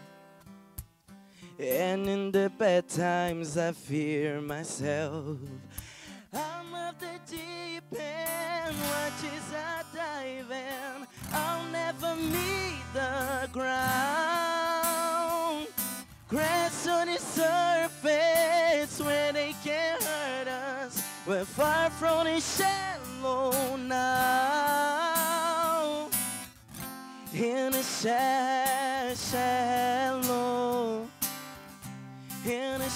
And in the bad times I fear myself. I'm at the deep end, watches I dive in. I'll never meet the ground. Grass on the surface where they can't hurt us. We're far from the shallow now. In the shallow. In the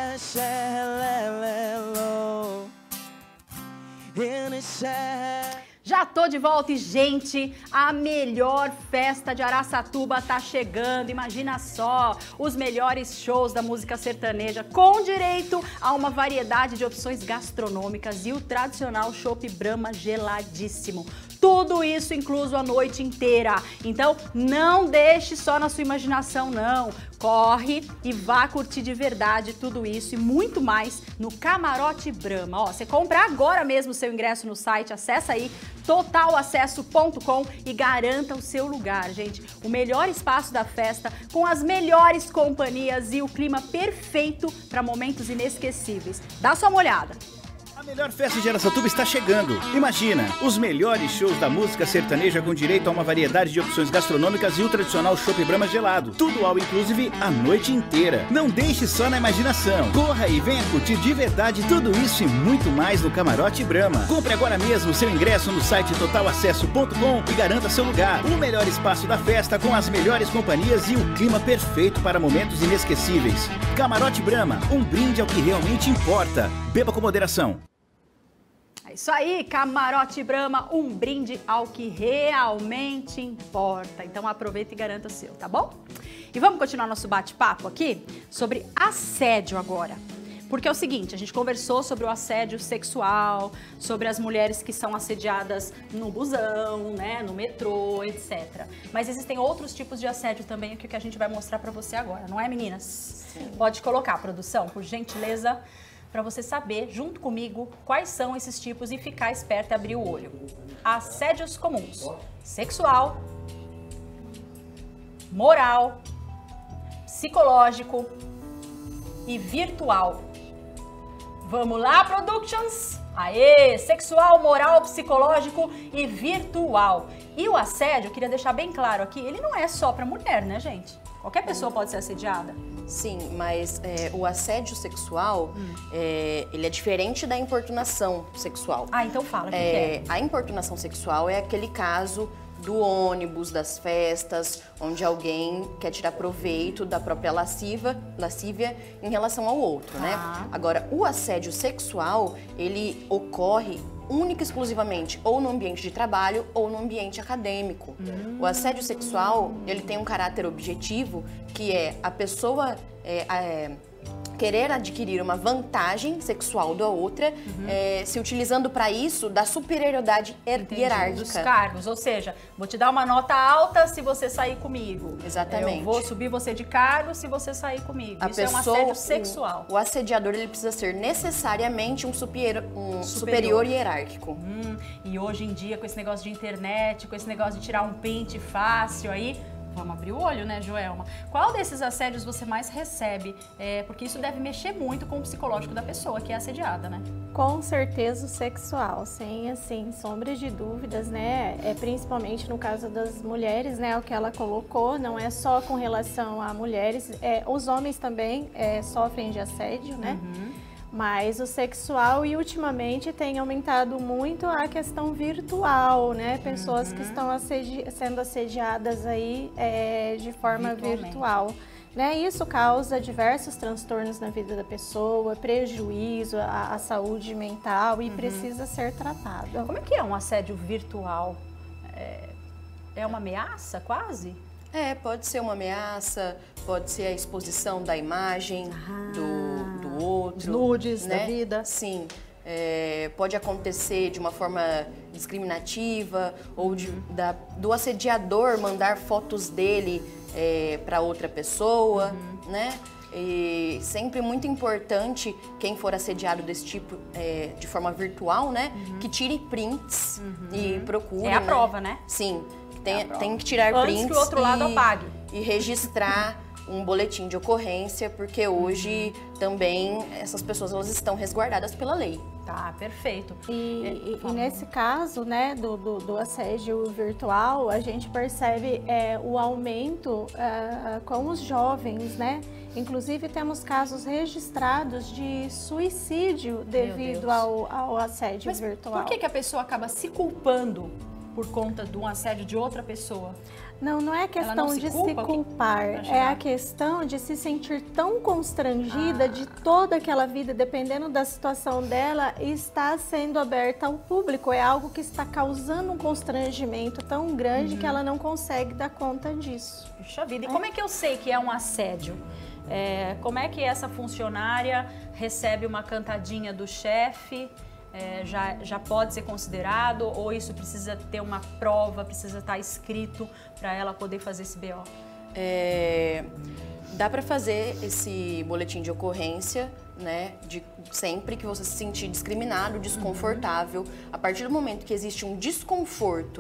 shallow. In the shallow. Já tô de volta e, gente, a melhor festa de Araçatuba tá chegando. Imagina só, os melhores shows da música sertaneja com direito a uma variedade de opções gastronômicas e o tradicional chopp Brahma geladíssimo. Tudo isso incluso a noite inteira. Então, não deixe só na sua imaginação, não. Corre e vá curtir de verdade tudo isso e muito mais no Camarote Brahma. Ó, você compra agora mesmo o seu ingresso no site, acessa aí total acesso ponto com e garanta o seu lugar, gente. O melhor espaço da festa com as melhores companhias e o clima perfeito para momentos inesquecíveis. Dá só uma olhada. A melhor festa de Araçatuba está chegando. Imagina, os melhores shows da música sertaneja com direito a uma variedade de opções gastronômicas e o tradicional chopp Brahma gelado. Tudo ao inclusive a noite inteira. Não deixe só na imaginação. Corra e venha curtir de verdade tudo isso e muito mais no Camarote Brahma. Compre agora mesmo seu ingresso no site total acesso ponto com e garanta seu lugar. O melhor espaço da festa com as melhores companhias e o clima perfeito para momentos inesquecíveis. Camarote Brahma, um brinde ao que realmente importa. Beba com moderação. Isso aí, Camarote Brahma, um brinde ao que realmente importa. Então aproveita e garanta o seu, tá bom? E vamos continuar nosso bate-papo aqui sobre assédio agora. Porque é o seguinte, a gente conversou sobre o assédio sexual, sobre as mulheres que são assediadas no busão, né, no metrô, etcétera. Mas existem outros tipos de assédio também, que a gente vai mostrar pra você agora, não é, meninas? Sim. Pode colocar, produção, por gentileza, para você saber, junto comigo, quais são esses tipos e ficar esperto e abrir o olho. Assédios comuns: sexual, moral, psicológico e virtual. Vamos lá, Productions? Aê! Sexual, moral, psicológico e virtual. E o assédio, eu queria deixar bem claro aqui, ele não é só para mulher, né, gente? Qualquer pessoa pode ser assediada. Sim, mas é, o assédio sexual, hum. é, ele é diferente da importunação sexual. Ah, então fala, o que, é, que é? A importunação sexual é aquele caso do ônibus, das festas, onde alguém quer tirar proveito da própria lasciva, lascívia em relação ao outro, ah. né? Agora, o assédio sexual, ele ocorre única e exclusivamente ou no ambiente de trabalho ou no ambiente acadêmico. Hum. O assédio sexual, ele tem um caráter objetivo, que é a pessoa é, é, querer adquirir uma vantagem sexual da outra, uhum. é, se utilizando para isso da superioridade Entendi, hierárquica. Dos cargos, ou seja, vou te dar uma nota alta se você sair comigo. Exatamente. Eu vou subir você de cargo se você sair comigo. A isso pessoa, é um assédio sexual. O, o assediador, ele precisa ser necessariamente um superior, um superior. superior hierárquico. Hum, e hoje em dia, com esse negócio de internet, com esse negócio de tirar um print fácil aí, vamos abrir o olho, né, Joelma? Qual desses assédios você mais recebe? É, porque isso deve mexer muito com o psicológico da pessoa que é assediada, né? Com certeza o sexual, sem, assim, sombras de dúvidas, né? É, principalmente no caso das mulheres, né? O que ela colocou, não é só com relação a mulheres, é, os homens também é, sofrem de assédio, né? Uhum. Mas o sexual, e ultimamente tem aumentado muito a questão virtual, né? Pessoas uhum. que estão assedi sendo assediadas aí é, de forma virtual. Né? Isso causa diversos transtornos na vida da pessoa, prejuízo à, à saúde mental e uhum. precisa ser tratado. Como é que é um assédio virtual? É, é uma ameaça, quase? É, pode ser uma ameaça, pode ser a exposição da imagem ah, do, do outro. Os nudes né? da vida. Sim. É, pode acontecer de uma forma discriminativa ou de, da, do assediador mandar fotos dele é, para outra pessoa, uhum. né? E sempre muito importante, quem for assediado desse tipo é, de forma virtual, né? Uhum. Que tire prints uhum. e procure. É a né? prova, né? Sim. Tem, é tem que tirar Antes prints que o outro lado e, apague. E registrar um boletim de ocorrência, porque hoje uhum. também essas pessoas elas estão resguardadas pela lei. Tá, perfeito. E, e, e nesse caso, né, do, do, do assédio virtual, a gente percebe é, o aumento é, com os jovens, né? Inclusive temos casos registrados de suicídio devido ao, ao assédio Mas virtual. Por que, que a pessoa acaba se culpando por conta de um assédio de outra pessoa? Não, não é questão não se de culpa, se culpar, é a questão de se sentir tão constrangida ah. de toda aquela vida, dependendo da situação dela, está sendo aberta ao público. É algo que está causando um constrangimento tão grande uhum. que ela não consegue dar conta disso. Puxa vida, e é. como é que eu sei que é um assédio? É, como é que essa funcionária recebe uma cantadinha do chefe? É, já, já pode ser considerado ou isso precisa ter uma prova, precisa estar escrito para ela poder fazer esse B O? É, dá para fazer esse boletim de ocorrência, né, de sempre que você se sentir discriminado, desconfortável. Uhum. A partir do momento que existe um desconforto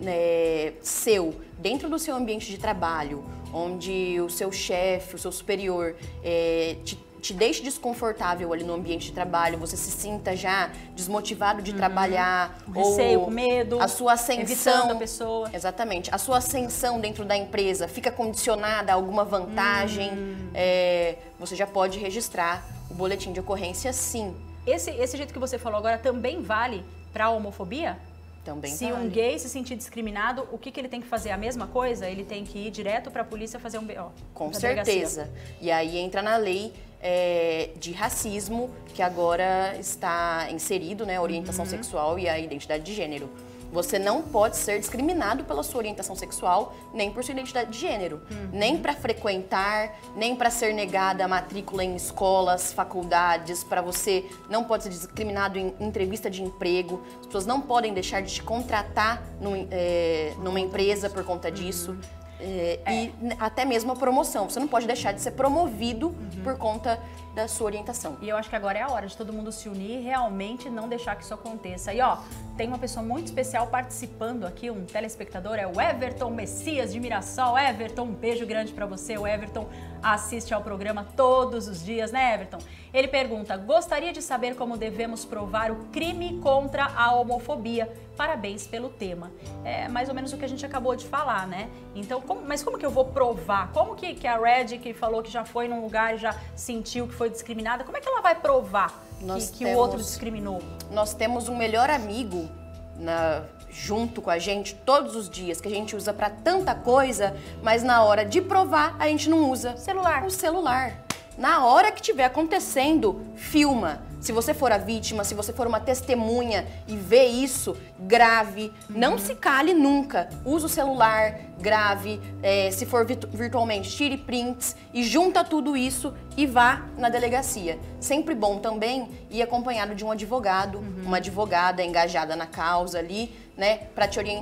né, seu dentro do seu ambiente de trabalho, onde o seu chefe, o seu superior é, te te deixe desconfortável ali no ambiente de trabalho, você se sinta já desmotivado de uhum. trabalhar. Com receio, com medo, a sua ascensão, a pessoa. Exatamente. A sua ascensão dentro da empresa fica condicionada a alguma vantagem, uhum. é, você já pode registrar o boletim de ocorrência, sim. Esse, esse jeito que você falou agora também vale para a homofobia? Também Se vale. um gay se sentir discriminado, o que, que ele tem que fazer? A mesma coisa? Ele tem que ir direto para a polícia fazer um B O? Com certeza. E aí entra na lei é, de racismo, que agora está inserido, né, a orientação uhum. sexual e a identidade de gênero. Você não pode ser discriminado pela sua orientação sexual, nem por sua identidade de gênero. Uhum. Nem para frequentar, nem para ser negada a matrícula em escolas, faculdades, para você não pode ser discriminado em entrevista de emprego. As pessoas não podem deixar de te contratar num, é, numa empresa por conta disso. Uhum. É, é. E até mesmo a promoção. Você não pode deixar de ser promovido uhum. por conta da sua orientação. E eu acho que agora é a hora de todo mundo se unir e realmente não deixar que isso aconteça. E ó, tem uma pessoa muito especial participando aqui, um telespectador, é o Everton Messias de Mirassol. Everton, um beijo grande pra você. O Everton assiste ao programa todos os dias, né, Everton? Ele pergunta, gostaria de saber como devemos provar o crime contra a homofobia. Parabéns pelo tema. É mais ou menos o que a gente acabou de falar, né? Então, como, mas como que eu vou provar? Como que, que a Red, que falou que já foi num lugar e já sentiu que foi discriminada, como é que ela vai provar nós que, que temos, o outro discriminou? Nós temos um melhor amigo na, junto com a gente todos os dias, que a gente usa pra tanta coisa, mas na hora de provar, a gente não usa. Celular. O celular. Na hora que estiver acontecendo, filma. Se você for a vítima, se você for uma testemunha e ver isso, grave. Uhum. Não se cale nunca. Use o celular, grave. É, se for virtu virtualmente, tire prints e junta tudo isso e vá na delegacia. Sempre bom também ir acompanhado de um advogado, uhum. uma advogada engajada na causa ali, né, para te orientar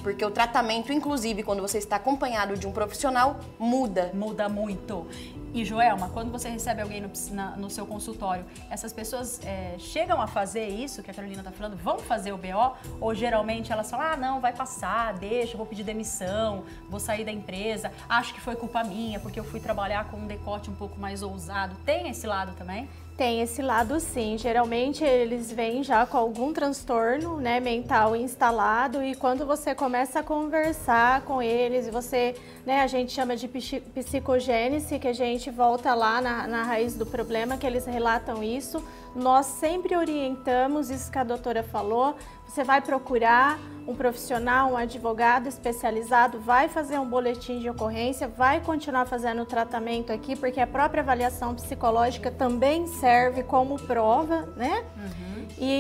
Porque o tratamento, inclusive, quando você está acompanhado de um profissional, muda. Muda muito. E, Joelma, quando você recebe alguém no, na, no seu consultório, essas pessoas é, chegam a fazer isso que a Carolina está falando? Vão fazer o B O? Ou geralmente elas falam, ah, não, vai passar, deixa, vou pedir demissão, vou sair da empresa, acho que foi culpa minha, porque eu fui trabalhar com um decote um pouco mais ousado. Tem esse lado também? Tem esse lado, sim. Geralmente eles vêm já com algum transtorno, né, mental instalado, e quando você começa a conversar com eles, você, né, a gente chama de psicogênese, que a gente volta lá na, na raiz do problema, que eles relatam isso. Nós sempre orientamos, isso que a doutora falou, você vai procurar um profissional, um advogado especializado, vai fazer um boletim de ocorrência, vai continuar fazendo o tratamento aqui, porque a própria avaliação psicológica também serve como prova, né? Uhum.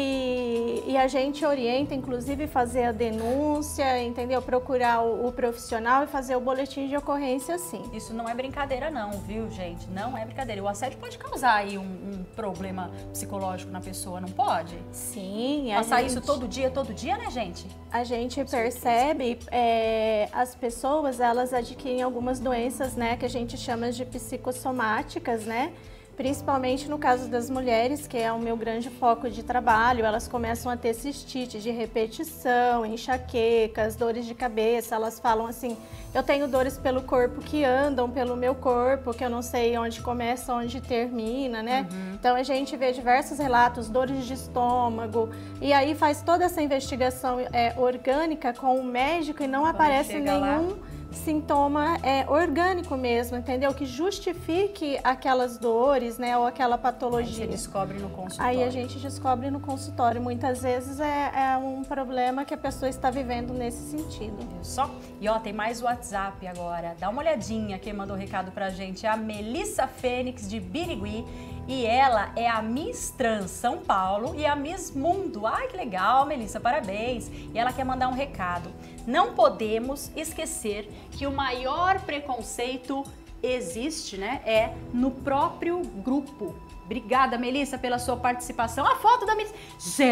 E, e a gente orienta, inclusive, fazer a denúncia, entendeu? Procurar o, o profissional e fazer o boletim de ocorrência, sim. Isso não é brincadeira não, viu, gente? Não é brincadeira. O assédio pode causar aí um, um problema psicológico na pessoa, não pode? Sim. Passar gente... isso todo dia, todo dia, né, gente? A gente percebe, é, as pessoas, elas adquirem algumas doenças, né, que a gente chama de psicossomáticas, né? Principalmente no caso das mulheres, que é o meu grande foco de trabalho, elas começam a ter cistite de repetição, enxaquecas, dores de cabeça. Elas falam assim, eu tenho dores pelo corpo que andam pelo meu corpo, que eu não sei onde começa, onde termina, né? Uhum. Então a gente vê diversos relatos, dores de estômago, e aí faz toda essa investigação é, orgânica com o médico e não Quando aparece nenhum... Lá... sintoma é, orgânico mesmo, entendeu? Que justifique aquelas dores, né, ou aquela patologia. Aí você descobre no consultório. Aí a gente descobre no consultório. Muitas vezes é, é um problema que a pessoa está vivendo nesse sentido. Só. E ó, tem mais WhatsApp agora. Dá uma olhadinha, quem mandou recado pra gente é a Melissa Fênix de Birigui. E ela é a Miss Trans São Paulo e a Miss Mundo. Ai, que legal, Melissa, parabéns. E ela quer mandar um recado. Não podemos esquecer que o maior preconceito existe, né? É no próprio grupo. Obrigada, Melissa, pela sua participação. A foto da Melissa.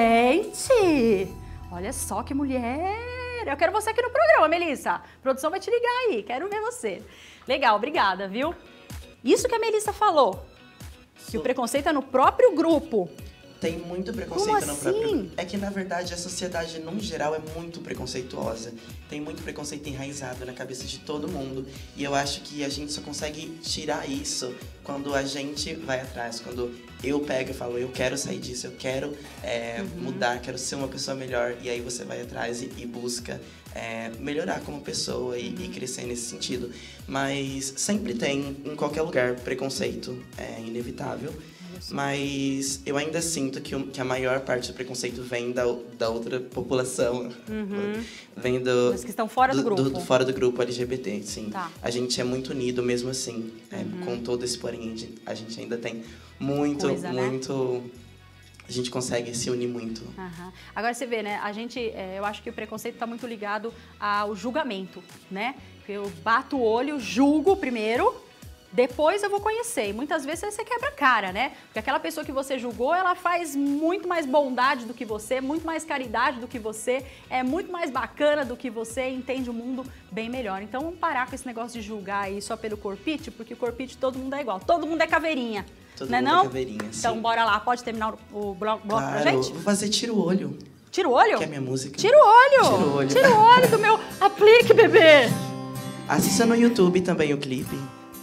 Gente, olha só que mulher. Eu quero você aqui no programa, Melissa. A produção vai te ligar aí, quero ver você. Legal, obrigada, viu? Isso que a Melissa falou. Que o preconceito é no próprio grupo. Tem muito preconceito Como no assim? próprio... É que, na verdade, a sociedade, no geral, é muito preconceituosa. Tem muito preconceito enraizado na cabeça de todo mundo. E eu acho que a gente só consegue tirar isso quando a gente vai atrás. Quando eu pego e falo, eu quero sair disso, eu quero é, uhum. mudar, quero ser uma pessoa melhor. E aí você vai atrás e, e busca é, melhorar como pessoa e, e crescer nesse sentido. Mas sempre tem, em qualquer lugar, preconceito. É inevitável. Mas eu ainda sinto que, o, que a maior parte do preconceito vem da, da outra população. Uhum. Vem do... Os que estão fora do, do grupo. Do, do, fora do grupo L G B T, sim. Tá. A gente é muito unido mesmo assim. É, uhum. Com todo esse porém, a gente ainda tem muito, Coisa, muito... Né? A gente consegue se unir muito. Uhum. Agora você vê, né? A gente, é, eu acho que o preconceito está muito ligado ao julgamento, né? Eu bato o olho, julgo primeiro... Depois eu vou conhecer, e muitas vezes você quebra a cara, né? Porque aquela pessoa que você julgou, ela faz muito mais bondade do que você, muito mais caridade do que você, é muito mais bacana do que você, entende o mundo bem melhor. Então vamos parar com esse negócio de julgar aí só pelo corpite, porque o corpite todo mundo é igual, todo mundo é caveirinha, todo não é mundo não? É caveirinha, sim. Então bora lá, pode terminar o bloco claro, pra gente? Vou fazer Tira o Olho. Tira o Olho? Que é minha música. Tira o olho! Tira o olho. Tira o olho do meu aplique, bebê! Assista no YouTube também o clipe.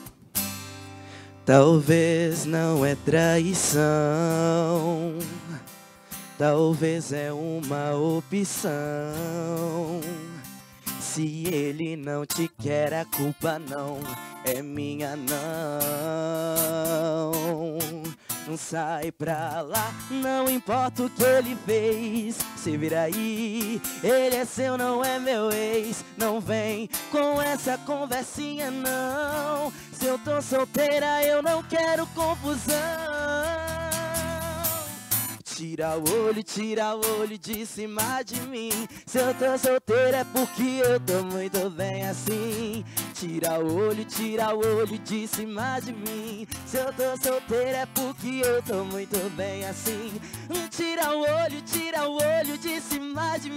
Talvez não é traição, talvez é uma opção. Se ele não te quer, a culpa não é minha, não. Não sai pra lá, não importa o que ele fez. Se vira aí, ele é seu, não é meu ex. Não vem com essa conversinha, não. Se eu tô solteira, eu não quero confusão. Tira o olho, tira o olho de cima de mim. Se eu tô solteira é porque eu tô muito bem assim. Tira o olho, tira o olho de cima de mim. Se eu tô solteira é porque eu tô muito bem assim. Tira o olho, tira o olho de cima de mim.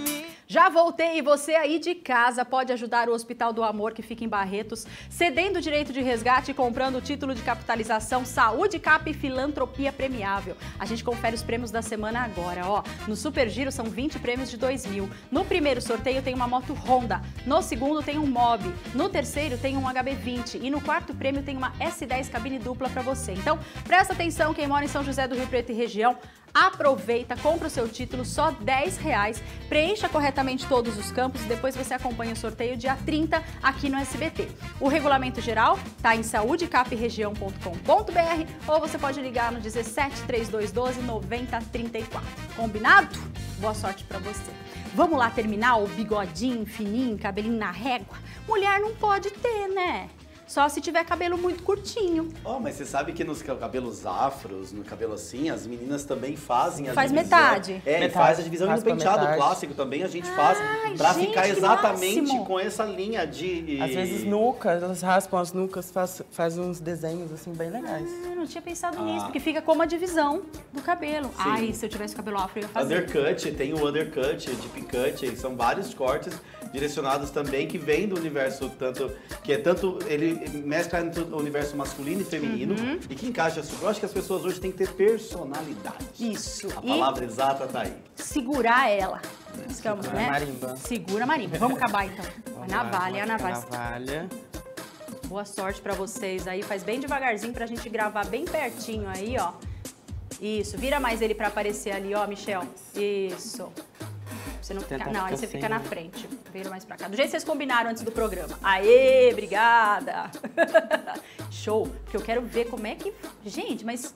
Já voltei e você aí de casa pode ajudar o Hospital do Amor, que fica em Barretos, cedendo o direito de resgate e comprando o título de capitalização Saúde Cap e Filantropia Premiável. A gente confere os prêmios da semana agora, ó. No Super Giro são vinte prêmios de dois mil. No primeiro sorteio tem uma moto Honda, no segundo tem um Mob, no terceiro tem um H B vinte e no quarto prêmio tem uma S dez cabine dupla para você. Então, presta atenção, quem mora em São José do Rio Preto e região, aproveita, compra o seu título, só dez reais, preencha corretamente todos os campos e depois você acompanha o sorteio dia trinta aqui no S B T. O regulamento geral está em saúde cap região ponto com ponto br ou você pode ligar no dezessete, trinta e dois, doze, noventa, trinta e quatro. Combinado? Boa sorte para você. Vamos lá terminar o bigodinho fininho, cabelinho na régua? Mulher não pode ter, né? Só se tiver cabelo muito curtinho. Oh, mas você sabe que nos cabelos afros, no cabelo assim, as meninas também fazem a faz divisão. metade. É, metade. faz a divisão Faz e no penteado metade. clássico também a gente faz Ai, pra gente, ficar que exatamente máximo. com essa linha de... Às vezes nucas, elas raspam as nucas, faz, faz uns desenhos assim bem legais. Ah, não tinha pensado Ah. nisso, porque fica como a divisão do cabelo. Sim. Ai, se eu tivesse cabelo afro, eu ia fazer. Undercut, tem o undercut, deep cut, são vários cortes direcionados também que vêm do universo, tanto que é tanto, ele mescla entre o universo masculino e feminino Uhum. e que encaixa super. Eu acho que as pessoas hoje têm que ter personalidade. Isso. A E palavra exata tá aí. segurar ela. Isso que é uma, Segura né? a marimba. Segura a marimba. Vamos acabar então. A navalha, a navalha. navalha. Boa sorte pra vocês aí. Faz bem devagarzinho pra gente gravar bem pertinho aí, ó. Isso. Vira mais ele pra aparecer ali, ó, Michel. Isso. Você não fica... Tenta Não, aí ficar você sem, fica na né? frente. Vira mais pra cá. Do jeito que vocês combinaram antes do programa. Aê, obrigada. Show. Porque eu quero ver como é que... Gente, mas...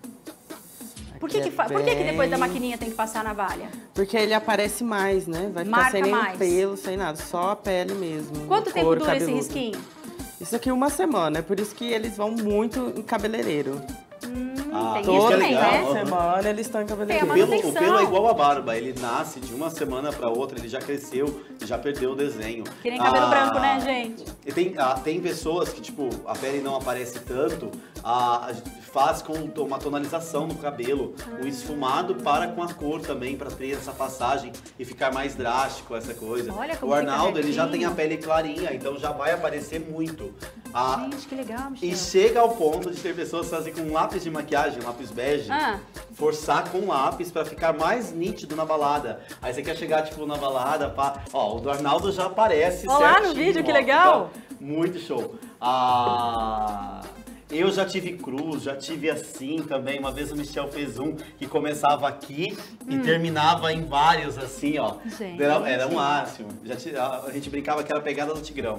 Por que, Aqui que, é fa... Por que, que depois da bem- maquininha tem que passar a navalha? Porque ele aparece mais, né? Vai ficar Marca sem nenhum mais. pelo, sem nada, só a pele mesmo. Quanto o tempo couro dura esse cabeludo. risquinho? Isso aqui uma semana, é por isso que eles vão muito em cabeleireiro. Ah, tem isso Toda é legal. né? semana eles estão em cabeleireiro. O pelo, o pelo é igual a barba, ele nasce de uma semana para outra, ele já cresceu, já perdeu o desenho. Que nem cabelo Ah, branco, né, gente? E tem, ah, tem pessoas que, tipo, a pele não aparece tanto, ah, faz com uma tonalização no cabelo, o esfumado para com a cor também, para ter essa passagem e ficar mais drástico essa coisa. Olha como o fica Arnaldo, ele já retinho. tem a pele clarinha, então já vai aparecer muito. Ah, Gente, que legal, Michel. e chega ao ponto de ter pessoas fazendo com lápis de maquiagem, lápis bege, Ah. forçar com lápis pra ficar mais nítido na balada. Aí você quer chegar, tipo, na balada, pá. Ó, o do Arnaldo já aparece Olá no certinho, vídeo, que ó, legal. fica muito show. Ah... Eu já tive cruz, já tive assim também. Uma vez o Michel fez um que começava aqui e terminava em vários, assim, ó. Gente. Era, era o máximo. Já ti- a, a gente brincava que era a pegada do Tigrão.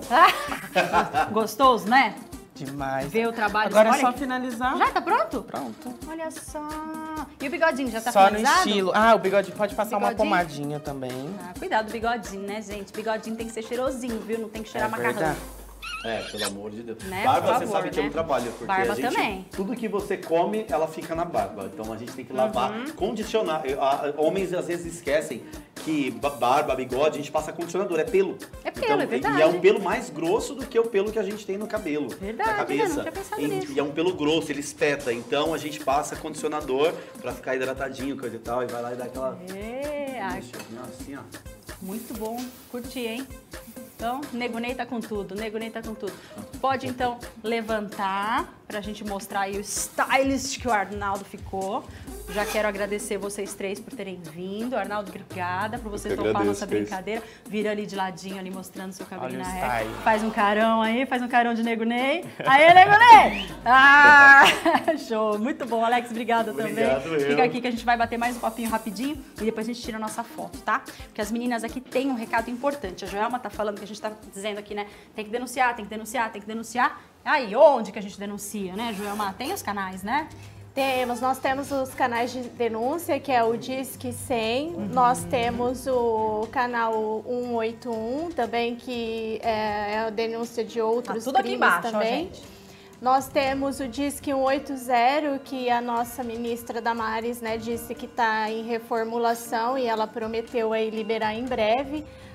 Gostoso, né? Demais. Ver o trabalho. Agora Olha é só que- finalizar. Já tá pronto? Pronto. Olha só. E o bigodinho já tá Só no finalizado? estilo. Ah, o bigode pode passar uma Bigodinho? pomadinha também. Ah, cuidado do bigodinho, né, gente? Bigodinho tem que ser cheirosinho, viu? Não tem que cheirar É macarrão. verdade. É, pelo amor de Deus. Né? Barba, Por você favor, sabe que é um né? trabalho, porque Barba a gente, também. tudo que você come, ela fica na barba. Então a gente tem que lavar, Uhum. condicionar. Eu- a- a- Homens às vezes esquecem que ba- barba, bigode, a gente passa condicionador, é pelo. É pelo, Então, é verdade. E é um pelo mais grosso do que o pelo que a gente tem no cabelo, Verdade, na né? cabeça. Não tinha pensado e, nisso. e é um pelo grosso, ele espeta. Então a gente passa condicionador pra ficar hidratadinho, coisa e tal, e vai lá e dá aquela... É, ai, Assim, ó. muito bom. Curti, hein? Então, Nego Ney tá com tudo, Nego Ney tá com tudo. Pode, então, levantar pra gente mostrar aí o stylist que o Arnaldo ficou. Já quero agradecer vocês três por terem vindo. Arnaldo, obrigada por você Eu que topar agradeço, nossa Cris. brincadeira. Vira ali de ladinho, ali mostrando seu cabelinho Olha na o régua. style. Faz um carão aí, faz um carão de Nego Ney. Aê, Nego Ney! Ah, show! Muito bom, Alex, obrigada Obrigado, também. eu. Fica aqui que a gente vai bater mais um papinho rapidinho e depois a gente tira a nossa foto, tá? Porque as meninas aqui têm um recado importante. A Joelma tá falando que a gente tá dizendo aqui, né? Tem que denunciar, tem que denunciar, tem que denunciar. Aí, onde que a gente denuncia, né, Joelma? Tem os canais, né? Temos, nós temos os canais de denúncia, que é o Disque cem, nós temos o canal cento e oitenta e um também, que é, é a denúncia de outros Tá tudo aqui crimes embaixo, ó, também. gente. Nós temos o Disque cento e oitenta, que a nossa ministra Damares, né, disse que está em reformulação e ela prometeu aí liberar em breve.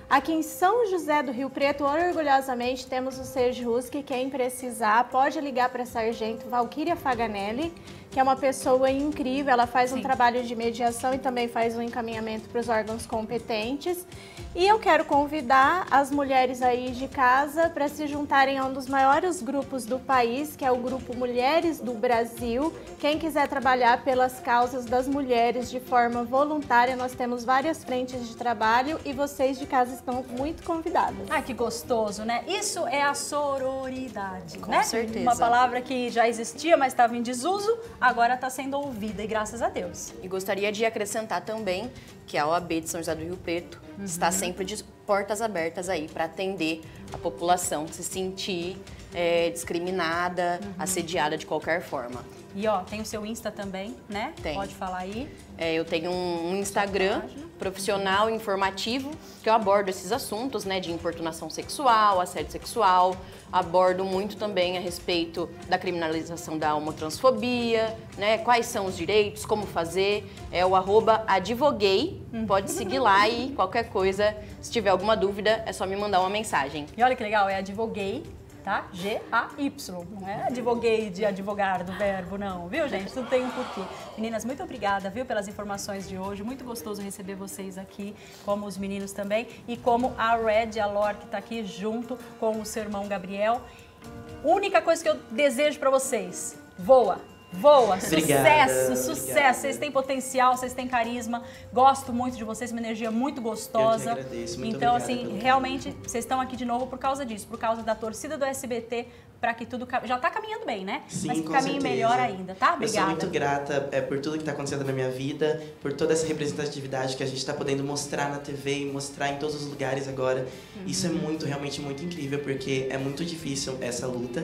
Aqui em São José do Rio Preto, orgulhosamente, temos o Sejus, que quem precisar pode ligar para a Sargento Valquíria Faganelli, que é uma pessoa incrível, ela faz Sim. um trabalho de mediação e também faz um encaminhamento para os órgãos competentes. E eu quero convidar as mulheres aí de casa para se juntarem a um dos maiores grupos do país, que é o Grupo Mulheres do Brasil. Quem quiser trabalhar pelas causas das mulheres de forma voluntária, nós temos várias frentes de trabalho e vocês de casa estão muito convidadas. Ah, que gostoso, né? Isso é a sororidade, Com né? certeza. Uma palavra que já existia, mas estava em desuso, agora está sendo ouvida e graças a Deus. E gostaria de acrescentar também que a O A B de São José do Rio Preto uhum. está sempre de portas abertas aí para atender a população que se sentir é, discriminada, uhum. assediada de qualquer forma. E ó, tem o seu Insta também, né? Tem. Pode falar aí. É, eu tenho um, um Instagram profissional, informativo, que eu abordo esses assuntos, né, de importunação sexual, assédio sexual, abordo muito também a respeito da criminalização da homotransfobia, né, quais são os direitos, como fazer, é o arroba advoguei, pode seguir lá e qualquer coisa, se tiver alguma dúvida, é só me mandar uma mensagem. E olha que legal, é advoguei, tá? G A Y, não é advoguei de advogar do verbo, não, viu, gente? Tudo tem um porquê. Meninas, muito obrigada, viu, pelas informações de hoje. Muito gostoso receber vocês aqui, como os meninos também, e como a Red Alor, que tá aqui junto com o seu irmão Gabriel. Única coisa que eu desejo pra vocês, voa! Voa, Obrigada, sucesso, sucesso. obrigada. Vocês têm potencial, vocês têm carisma. Gosto muito de vocês, uma energia muito gostosa. Eu que agradeço, muito então, obrigada assim, pelo realmente, vocês estão aqui de novo por causa disso, por causa da torcida do S B T, para que tudo já tá caminhando bem, né? Sim, Mas que com caminhe certeza. melhor ainda, tá? Obrigada. Eu sou muito grata é, por tudo que está acontecendo na minha vida, por toda essa representatividade que a gente está podendo mostrar na T V e mostrar em todos os lugares agora. Uhum. Isso é muito, realmente muito incrível, porque é muito difícil essa luta.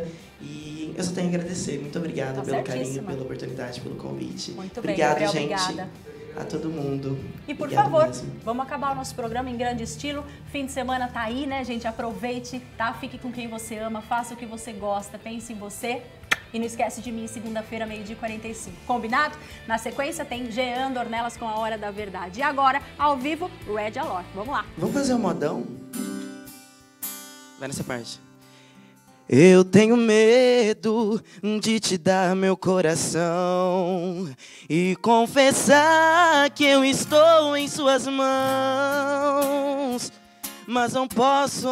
E eu só tenho a agradecer. Muito obrigada Tá pelo certíssima. carinho, pela oportunidade, pelo convite. Muito Obrigado, bem, Gabriel, gente. obrigada. A todo mundo. E por Obrigado favor, mesmo. vamos acabar o nosso programa em grande estilo. Fim de semana tá aí, né, gente? Aproveite, tá? Fique com quem você ama, faça o que você gosta, pense em você. E não esquece de mim, segunda-feira, meio-dia e quarenta e cinco. Combinado? Na sequência tem Jean Dornelas com a Hora da Verdade. E agora, ao vivo, Red Alor. Vamos lá. Vamos fazer um modão? Vai nessa parte. Eu tenho medo de te dar meu coração e confessar que eu estou em suas mãos, mas não posso.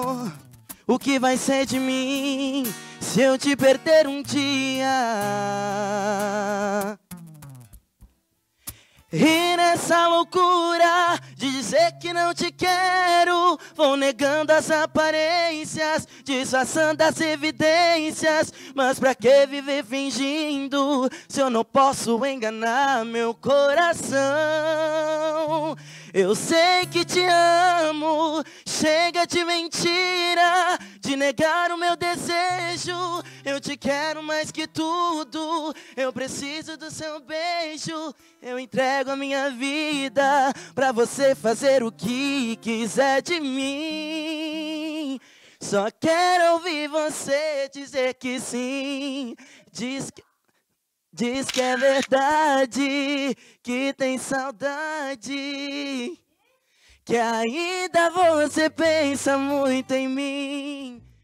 O que vai ser de mim se eu te perder um dia? E nessa loucura de dizer que não te quero, vou negando as aparências, disfarçando as evidências. Mas pra que viver fingindo se eu não posso enganar meu coração? Eu sei que te amo, chega de mentira, de negar o meu desejo. Eu te quero mais que tudo, eu preciso do seu beijo. Eu entrego a minha vida pra você fazer o que quiser de mim. Só quero ouvir você dizer que sim. Diz que, diz que é verdade, que tem saudade, que ainda você pensa muito em mim.